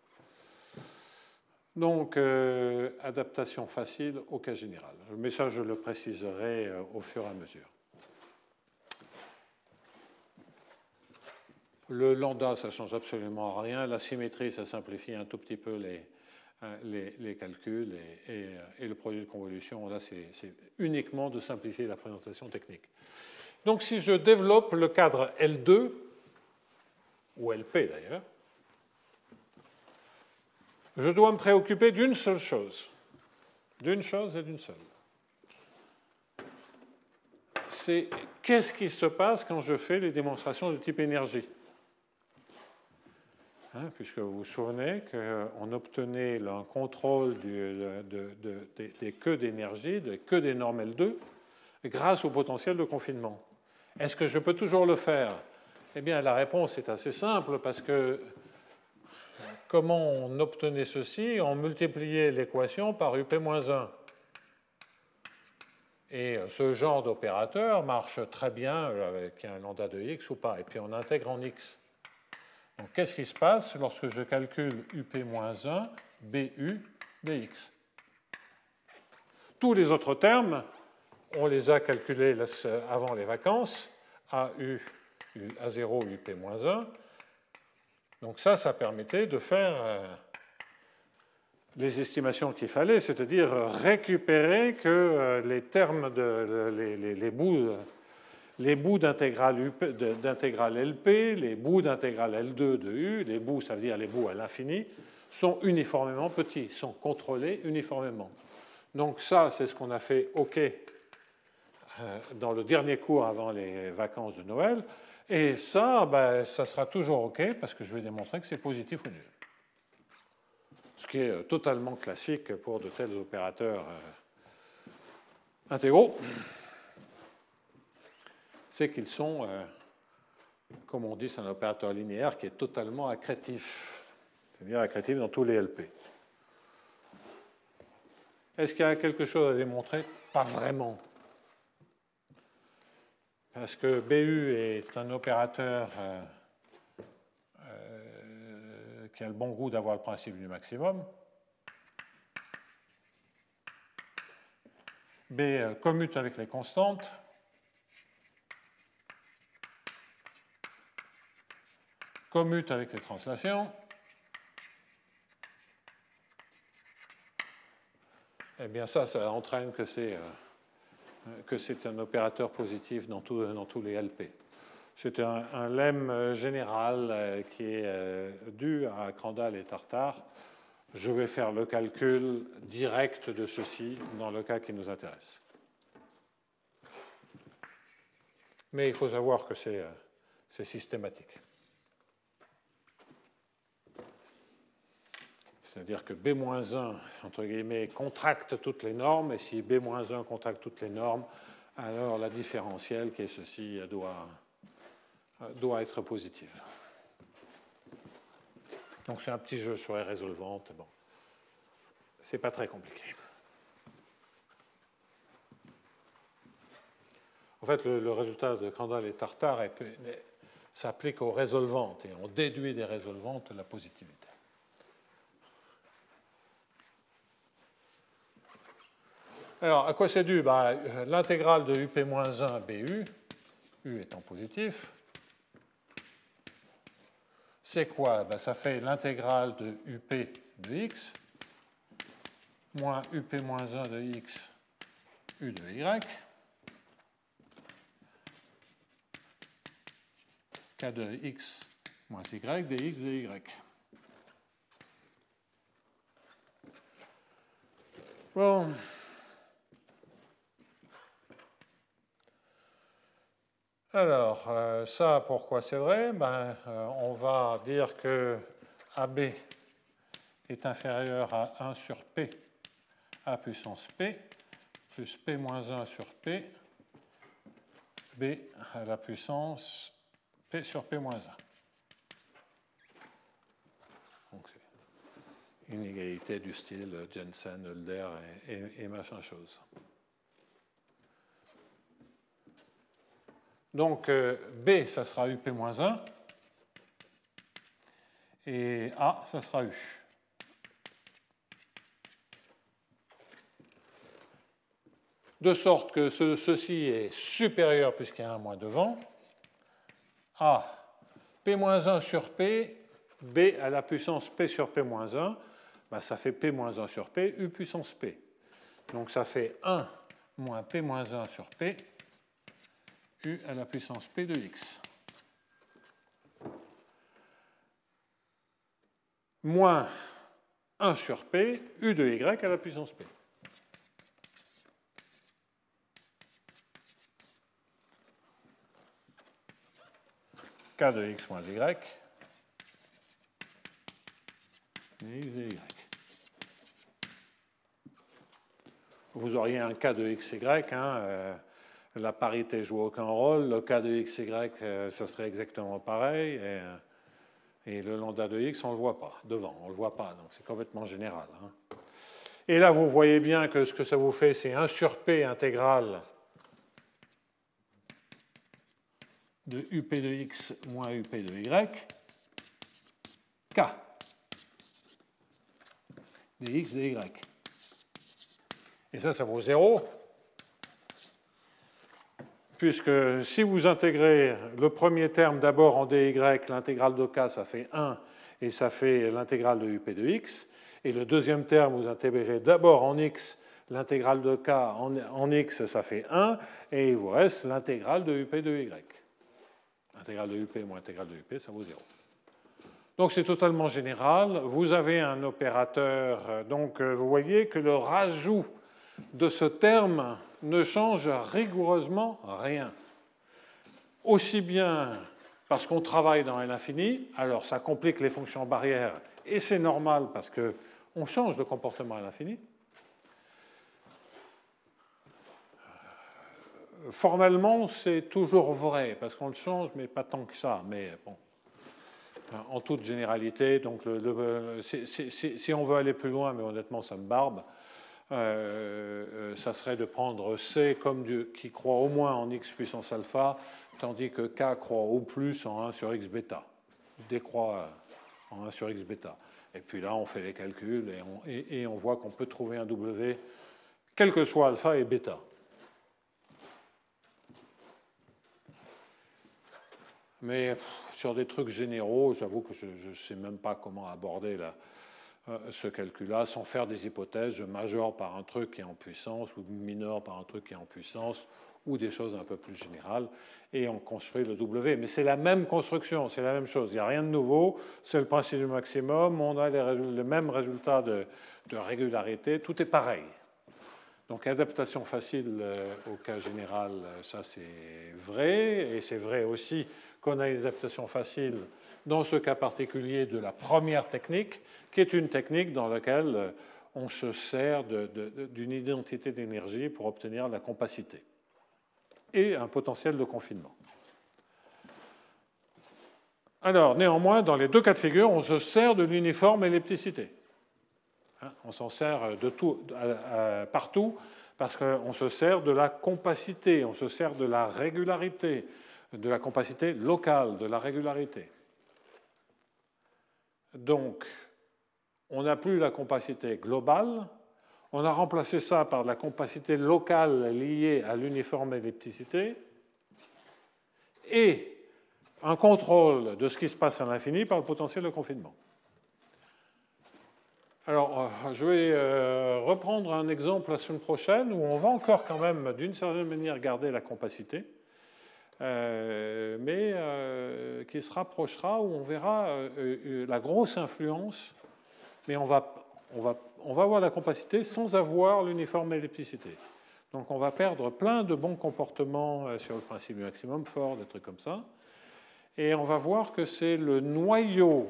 Donc, adaptation facile au cas général. Mais ça, je le préciserai au fur et à mesure. Le lambda, ça ne change absolument rien. La symétrie, ça simplifie un tout petit peu les calculs. Et le produit de convolution, là, c'est uniquement de simplifier la présentation technique. Donc, si je développe le cadre L2, ou LP d'ailleurs, je dois me préoccuper d'une seule chose. D'une chose et d'une seule. C'est qu'est-ce qui se passe quand je fais les démonstrations de type énergie. puisque vous vous souvenez qu'on obtenait un contrôle des queues d'énergie, des queues des normes L2, grâce au potentiel de confinement. Est-ce que je peux toujours le faire? Eh bien, la réponse est assez simple, parce que comment on obtenait ceci? On multipliait l'équation par UP-1. Et ce genre d'opérateur marche très bien avec un lambda de x ou pas. Et puis on intègre en x. Donc qu'est-ce qui se passe lorsque je calcule UP-1 BU dx? Tous les autres termes, on les a calculés avant les vacances, AU, A0, UP-1. Donc ça permettait de faire les estimations qu'il fallait, c'est-à-dire récupérer que les termes, les bouts d'intégrale LP, les bouts d'intégrale L2 de U, les bouts, ça veut dire les bouts à l'infini, sont uniformément petits, sont contrôlés uniformément. Donc ça, c'est ce qu'on a fait OK dans le dernier cours avant les vacances de Noël. Et ça, ça sera toujours OK parce que je vais démontrer que c'est positif ou nul. Ce qui est totalement classique pour de tels opérateurs intégraux, c'est qu'ils sont, comme on dit, c'est un opérateur linéaire qui est totalement accrétif, c'est-à-dire accrétif dans tous les LP. Est-ce qu'il y a quelque chose à démontrer? Pas vraiment. Parce que BU est un opérateur qui a le bon goût d'avoir le principe du maximum. B commute avec les constantes. Commute avec les translations. Eh bien ça entraîne que c'est un opérateur positif dans tous les LP. C'est un lemme général qui est dû à Crandall et Tartar. Je vais faire le calcul direct de ceci dans le cas qui nous intéresse. Mais il faut savoir que c'est systématique. C'est-à-dire que B-1, entre guillemets, contracte toutes les normes, et si B-1 contracte toutes les normes, alors la différentielle, qui est ceci, doit être positive. Donc c'est un petit jeu sur les résolvantes. Bon, c'est pas très compliqué. En fait, le résultat de Crandall et Tartar s'applique aux résolvantes, et on déduit des résolvantes la positivité. Alors, à quoi c'est dû? L'intégrale de UP-1 BU, U étant positif, c'est quoi? Ça fait l'intégrale de UP de x moins UP-1 de x U de y, K de x moins y dx de y. Bon. Alors, ça, pourquoi c'est vrai? On va dire que AB est inférieur à 1 sur P à puissance P, plus P-1 sur P, B à la puissance P sur P-1. Donc, c'est une inégalité du style Jensen, Hölder et machin chose. Donc, B, ça sera UP-1, et A, ça sera U. De sorte que ceci est supérieur puisqu'il y a un moins devant. A, P-1 sur P, B à la puissance P sur P-1, ça fait P-1 sur P, U puissance P. Donc ça fait 1 moins P-1 sur P, U à la puissance P de x. Moins 1 sur P, U de y à la puissance P. K de x moins y, X de Y. Vous auriez un cas de XY, hein, la parité ne joue aucun rôle, le cas de XY, ça serait exactement pareil, et le lambda de X, on ne le voit pas, devant, on ne le voit pas, donc c'est complètement général. Hein. Et là, vous voyez bien que ce que ça vous fait, c'est 1 sur P intégrale de UP de X moins UP de Y, K de X de Y. Et ça vaut 0, puisque si vous intégrez le premier terme d'abord en dy, l'intégrale de k, ça fait 1, et ça fait l'intégrale de up de x, et le deuxième terme, vous intégrez d'abord en x l'intégrale de k en x, ça fait 1, et il vous reste l'intégrale de up de y. L'intégrale de up moins l'intégrale de up, ça vaut 0. Donc c'est totalement général. Vous avez un opérateur, donc vous voyez que le rajout de ce terme ne change rigoureusement rien. Aussi bien parce qu'on travaille dans l'infini, alors ça complique les fonctions barrières, et c'est normal parce qu'on change de comportement à l'infini. Formellement, c'est toujours vrai, parce qu'on le change, mais pas tant que ça. Mais bon, en toute généralité, donc si on veut aller plus loin, mais honnêtement, ça me barbe, ça serait de prendre C comme qui croît au moins en x puissance alpha, tandis que K croît au plus en 1 sur x bêta, décroît en 1 sur x bêta. Et puis là, on fait les calculs et on voit qu'on peut trouver un W, quel que soit alpha et bêta. Mais sur des trucs généraux, j'avoue que je ne sais même pas comment aborder ce calcul-là sans faire des hypothèses. Je majore par un truc qui est en puissance ou minore par un truc qui est en puissance ou des choses un peu plus générales et on construit le W. Mais c'est la même construction, c'est la même chose. Il n'y a rien de nouveau, c'est le principe du maximum, on a les mêmes résultats de régularité, tout est pareil. Donc adaptation facile au cas général, ça c'est vrai, et c'est vrai aussi qu'on a une adaptation facile dans ce cas particulier de la première technique, qui est une technique dans laquelle on se sert d'une identité d'énergie pour obtenir la compacité et un potentiel de confinement. Alors, néanmoins, dans les deux cas de figure, on se sert de l'uniforme ellipticité. On s'en sert de tout, partout parce qu'on se sert de la compacité, on se sert de la régularité, de la compacité locale, de la régularité. Donc, on n'a plus la compacité globale, on a remplacé ça par la compacité locale liée à l'uniforme ellipticité et un contrôle de ce qui se passe à l'infini par le potentiel de confinement. Alors, je vais reprendre un exemple la semaine prochaine où on va encore quand même, d'une certaine manière, garder la compacité, mais qui se rapprochera, où on verra la grosse influence, mais on va avoir la compacité sans avoir l'uniforme ellipticité. Donc on va perdre plein de bons comportements sur le principe du maximum fort, des trucs comme ça, et on va voir que c'est le noyau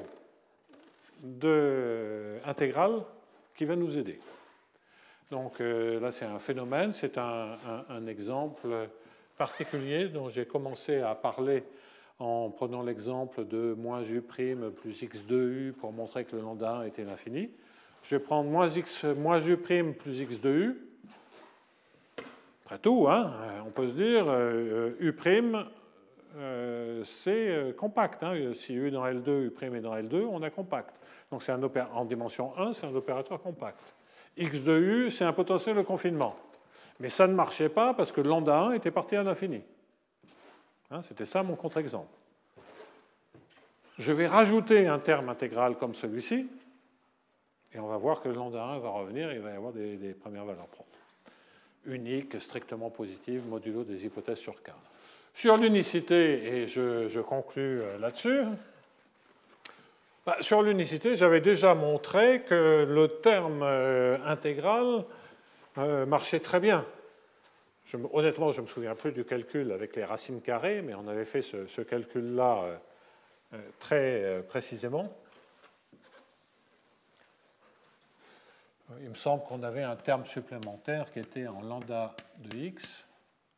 intégrale qui va nous aider. Donc là, c'est un phénomène, c'est un exemple particulier dont j'ai commencé à parler en prenant l'exemple de moins u' plus x de u pour montrer que le lambda 1 était l'infini. Je vais prendre moins u' plus x de u. Après tout, hein, on peut se dire u', c'est compact. Hein. Si u est dans L2, u' est dans L2, on a compact. Donc c'est en dimension 1, c'est un opérateur compact. X de U, c'est un potentiel de confinement. Mais ça ne marchait pas parce que lambda 1 était parti à l'infini. Hein, c'était ça mon contre-exemple. Je vais rajouter un terme intégral comme celui-ci, et on va voir que le lambda 1 va revenir et il va y avoir des premières valeurs propres. Uniques, strictement positives, modulo des hypothèses sur K. Sur l'unicité, et je conclus là-dessus, sur l'unicité, j'avais déjà montré que le terme intégral marchait très bien. Honnêtement, je ne me souviens plus du calcul avec les racines carrées, mais on avait fait ce calcul-là très précisément. il me semble qu'on avait un terme supplémentaire qui était en lambda de x.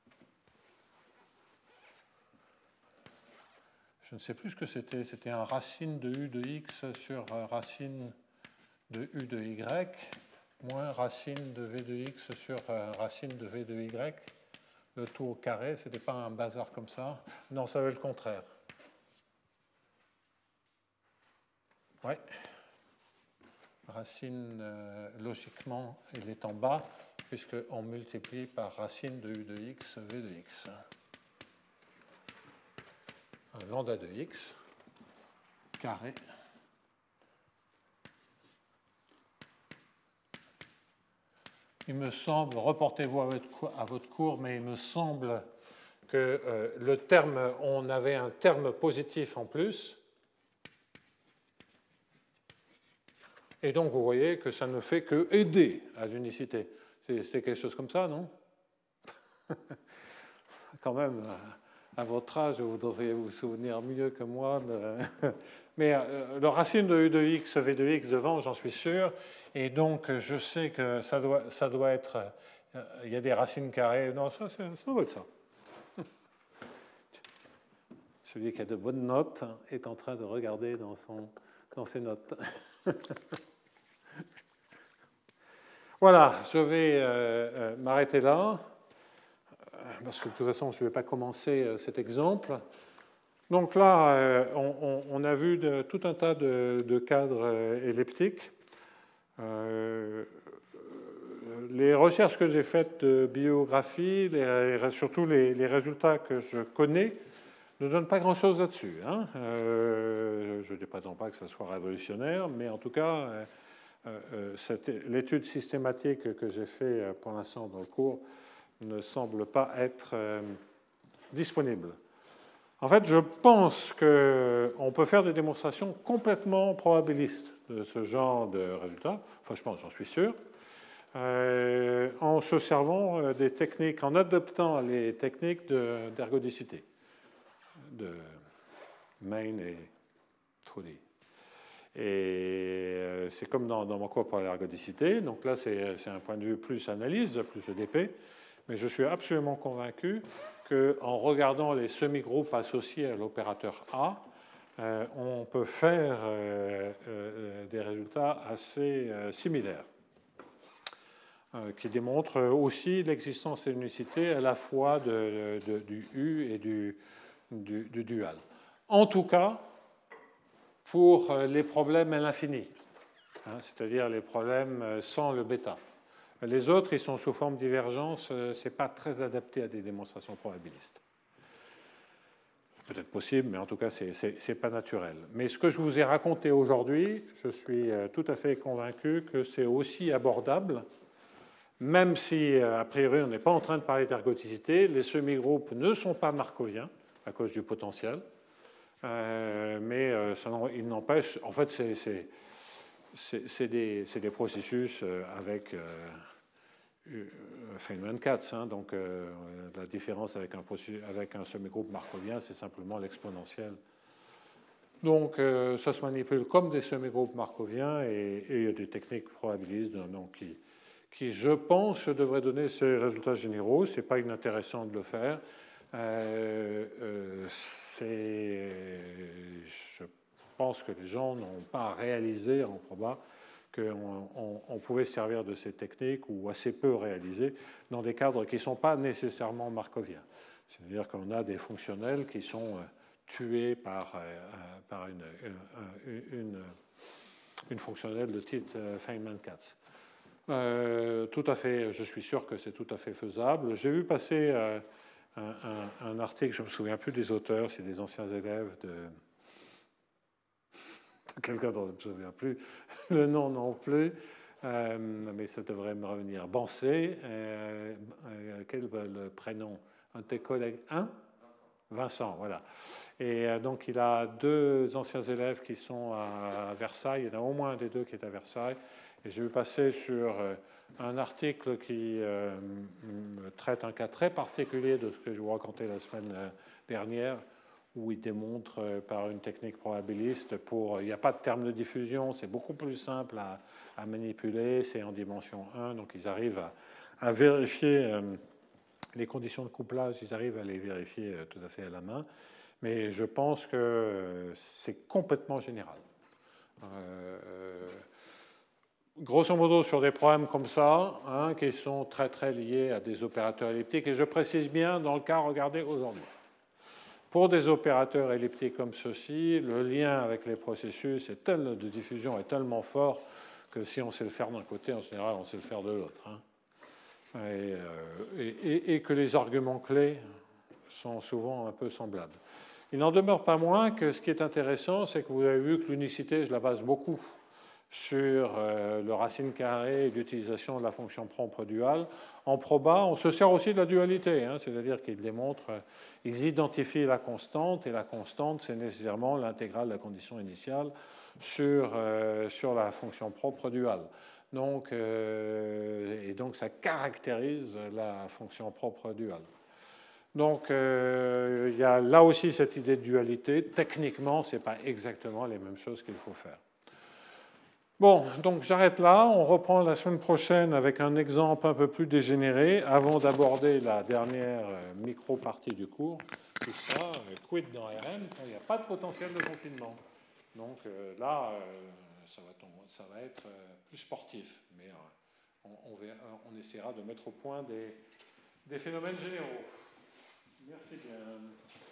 Je ne sais plus ce que c'était. C'était un racine de u de x sur racine de u de y, moins racine de v de x sur racine de v de y. Le tout au carré, ce n'était pas un bazar comme ça. Non, ça veut le contraire. Oui. Racine, logiquement, elle est en bas, puisqu'on multiplie par racine de u de x, v de x. Un lambda de x, carré. Il me semble, reportez-vous à votre cours, mais il me semble que le terme, on avait un terme positif en plus. Et donc, vous voyez que ça ne fait que aider à l'unicité. C'était quelque chose comme ça, non? Quand même, à votre âge, vous devriez vous souvenir mieux que moi. Mais le racine de u de x, v de x devant, j'en suis sûr. Et donc, je sais que ça doit être... il y a des racines carrées. Non, ça doit être ça. Celui qui a de bonnes notes est en train de regarder dans ses notes. Voilà, je vais m'arrêter là, parce que de toute façon, je ne vais pas commencer cet exemple. Donc là, on a vu tout un tas de cadres elliptiques. Les recherches que j'ai faites de biographie, surtout les résultats que je connais, ne donnent pas grand-chose là-dessus. Hein. Je ne prétends pas que ça soit révolutionnaire, mais en tout cas, l'étude systématique que j'ai faite pour l'instant dans le cours ne semble pas être disponible. En fait, je pense qu'on peut faire des démonstrations complètement probabilistes de ce genre de résultats. Enfin, je pense, j'en suis sûr. En se servant des techniques, en adoptant les techniques d'ergodicité de Main et Trulli. Et c'est comme dans mon cours pour l'ergodicité. Donc là, c'est un point de vue plus analyse, plus EDP. Mais je suis absolument convaincu qu'en regardant les semi-groupes associés à l'opérateur A, on peut faire des résultats assez similaires, qui démontrent aussi l'existence et l'unicité à la fois du U et du dual. En tout cas, pour les problèmes à l'infini, hein, c'est-à-dire les problèmes sans le bêta. Les autres, ils sont sous forme divergence, ce n'est pas très adapté à des démonstrations probabilistes. C'est peut-être possible, mais en tout cas, ce n'est pas naturel. Mais ce que je vous ai raconté aujourd'hui, je suis tout à fait convaincu que c'est aussi abordable, même si, a priori, on n'est pas en train de parler d'ergodicité. Les semi-groupes ne sont pas markoviens à cause du potentiel. Mais il n'empêche, en fait, c'est des processus avec Feynman-Katz. Hein, donc, la différence avec un semi-groupe markovien, c'est simplement l'exponentielle. Donc, ça se manipule comme des semi-groupes markoviens et il y a des techniques probabilistes donc, qui, je pense, devraient donner ces résultats généraux. Ce n'est pas inintéressant de le faire. Je pense que les gens n'ont pas réalisé en proba qu'on pouvait se servir de ces techniques, ou assez peu réalisé, dans des cadres qui ne sont pas nécessairement markoviens. C'est-à-dire qu'on a des fonctionnels qui sont tués par une fonctionnelle de type Feynman-Katz. Tout à fait, je suis sûr que c'est tout à fait faisable. J'ai vu passer un article, je ne me souviens plus des auteurs, c'est des anciens élèves de quelqu'un dont je ne me souviens plus le nom non plus, mais ça devrait me revenir. Bancé, quel est le prénom? Un de tes collègues? Vincent, voilà. Et donc il a deux anciens élèves qui sont à Versailles, il y en a au moins un des deux qui est à Versailles, et j'ai vu passer sur un article qui traite un cas très particulier de ce que je vous racontais la semaine dernière, où il démontre par une technique probabiliste il n'y a pas de terme de diffusion, c'est beaucoup plus simple à manipuler, c'est en dimension 1, donc ils arrivent à vérifier les conditions de couplage, ils arrivent à les vérifier tout à fait à la main, mais je pense que c'est complètement général. Grosso modo, sur des problèmes comme ça, hein, qui sont très très liés à des opérateurs elliptiques, et je précise bien dans le cas regardé aujourd'hui. Pour des opérateurs elliptiques comme ceci, le lien avec les processus de diffusion est tellement fort que si on sait le faire d'un côté, en général, on sait le faire de l'autre. Hein. Et que les arguments clés sont souvent un peu semblables. Il n'en demeure pas moins que ce qui est intéressant, c'est que vous avez vu que l'unicité, je la base beaucoup sur le racine carrée et l'utilisation de la fonction propre duale. En proba, on se sert aussi de la dualité, hein, c'est-à-dire qu'ils démontrent, ils identifient la constante, et la constante, c'est nécessairement l'intégrale de la condition initiale sur la fonction propre duale. Donc, et donc, ça caractérise la fonction propre duale. Donc, il y a là aussi cette idée de dualité. Techniquement, ce n'est pas exactement les mêmes choses qu'il faut faire. Bon, donc j'arrête là. On reprend la semaine prochaine avec un exemple un peu plus dégénéré avant d'aborder la dernière micro-partie du cours, qui sera quid dans Rn quand il n'y a pas de potentiel de confinement. Donc là, ça va être plus sportif, mais on essaiera de mettre au point des phénomènes généraux. Merci bien.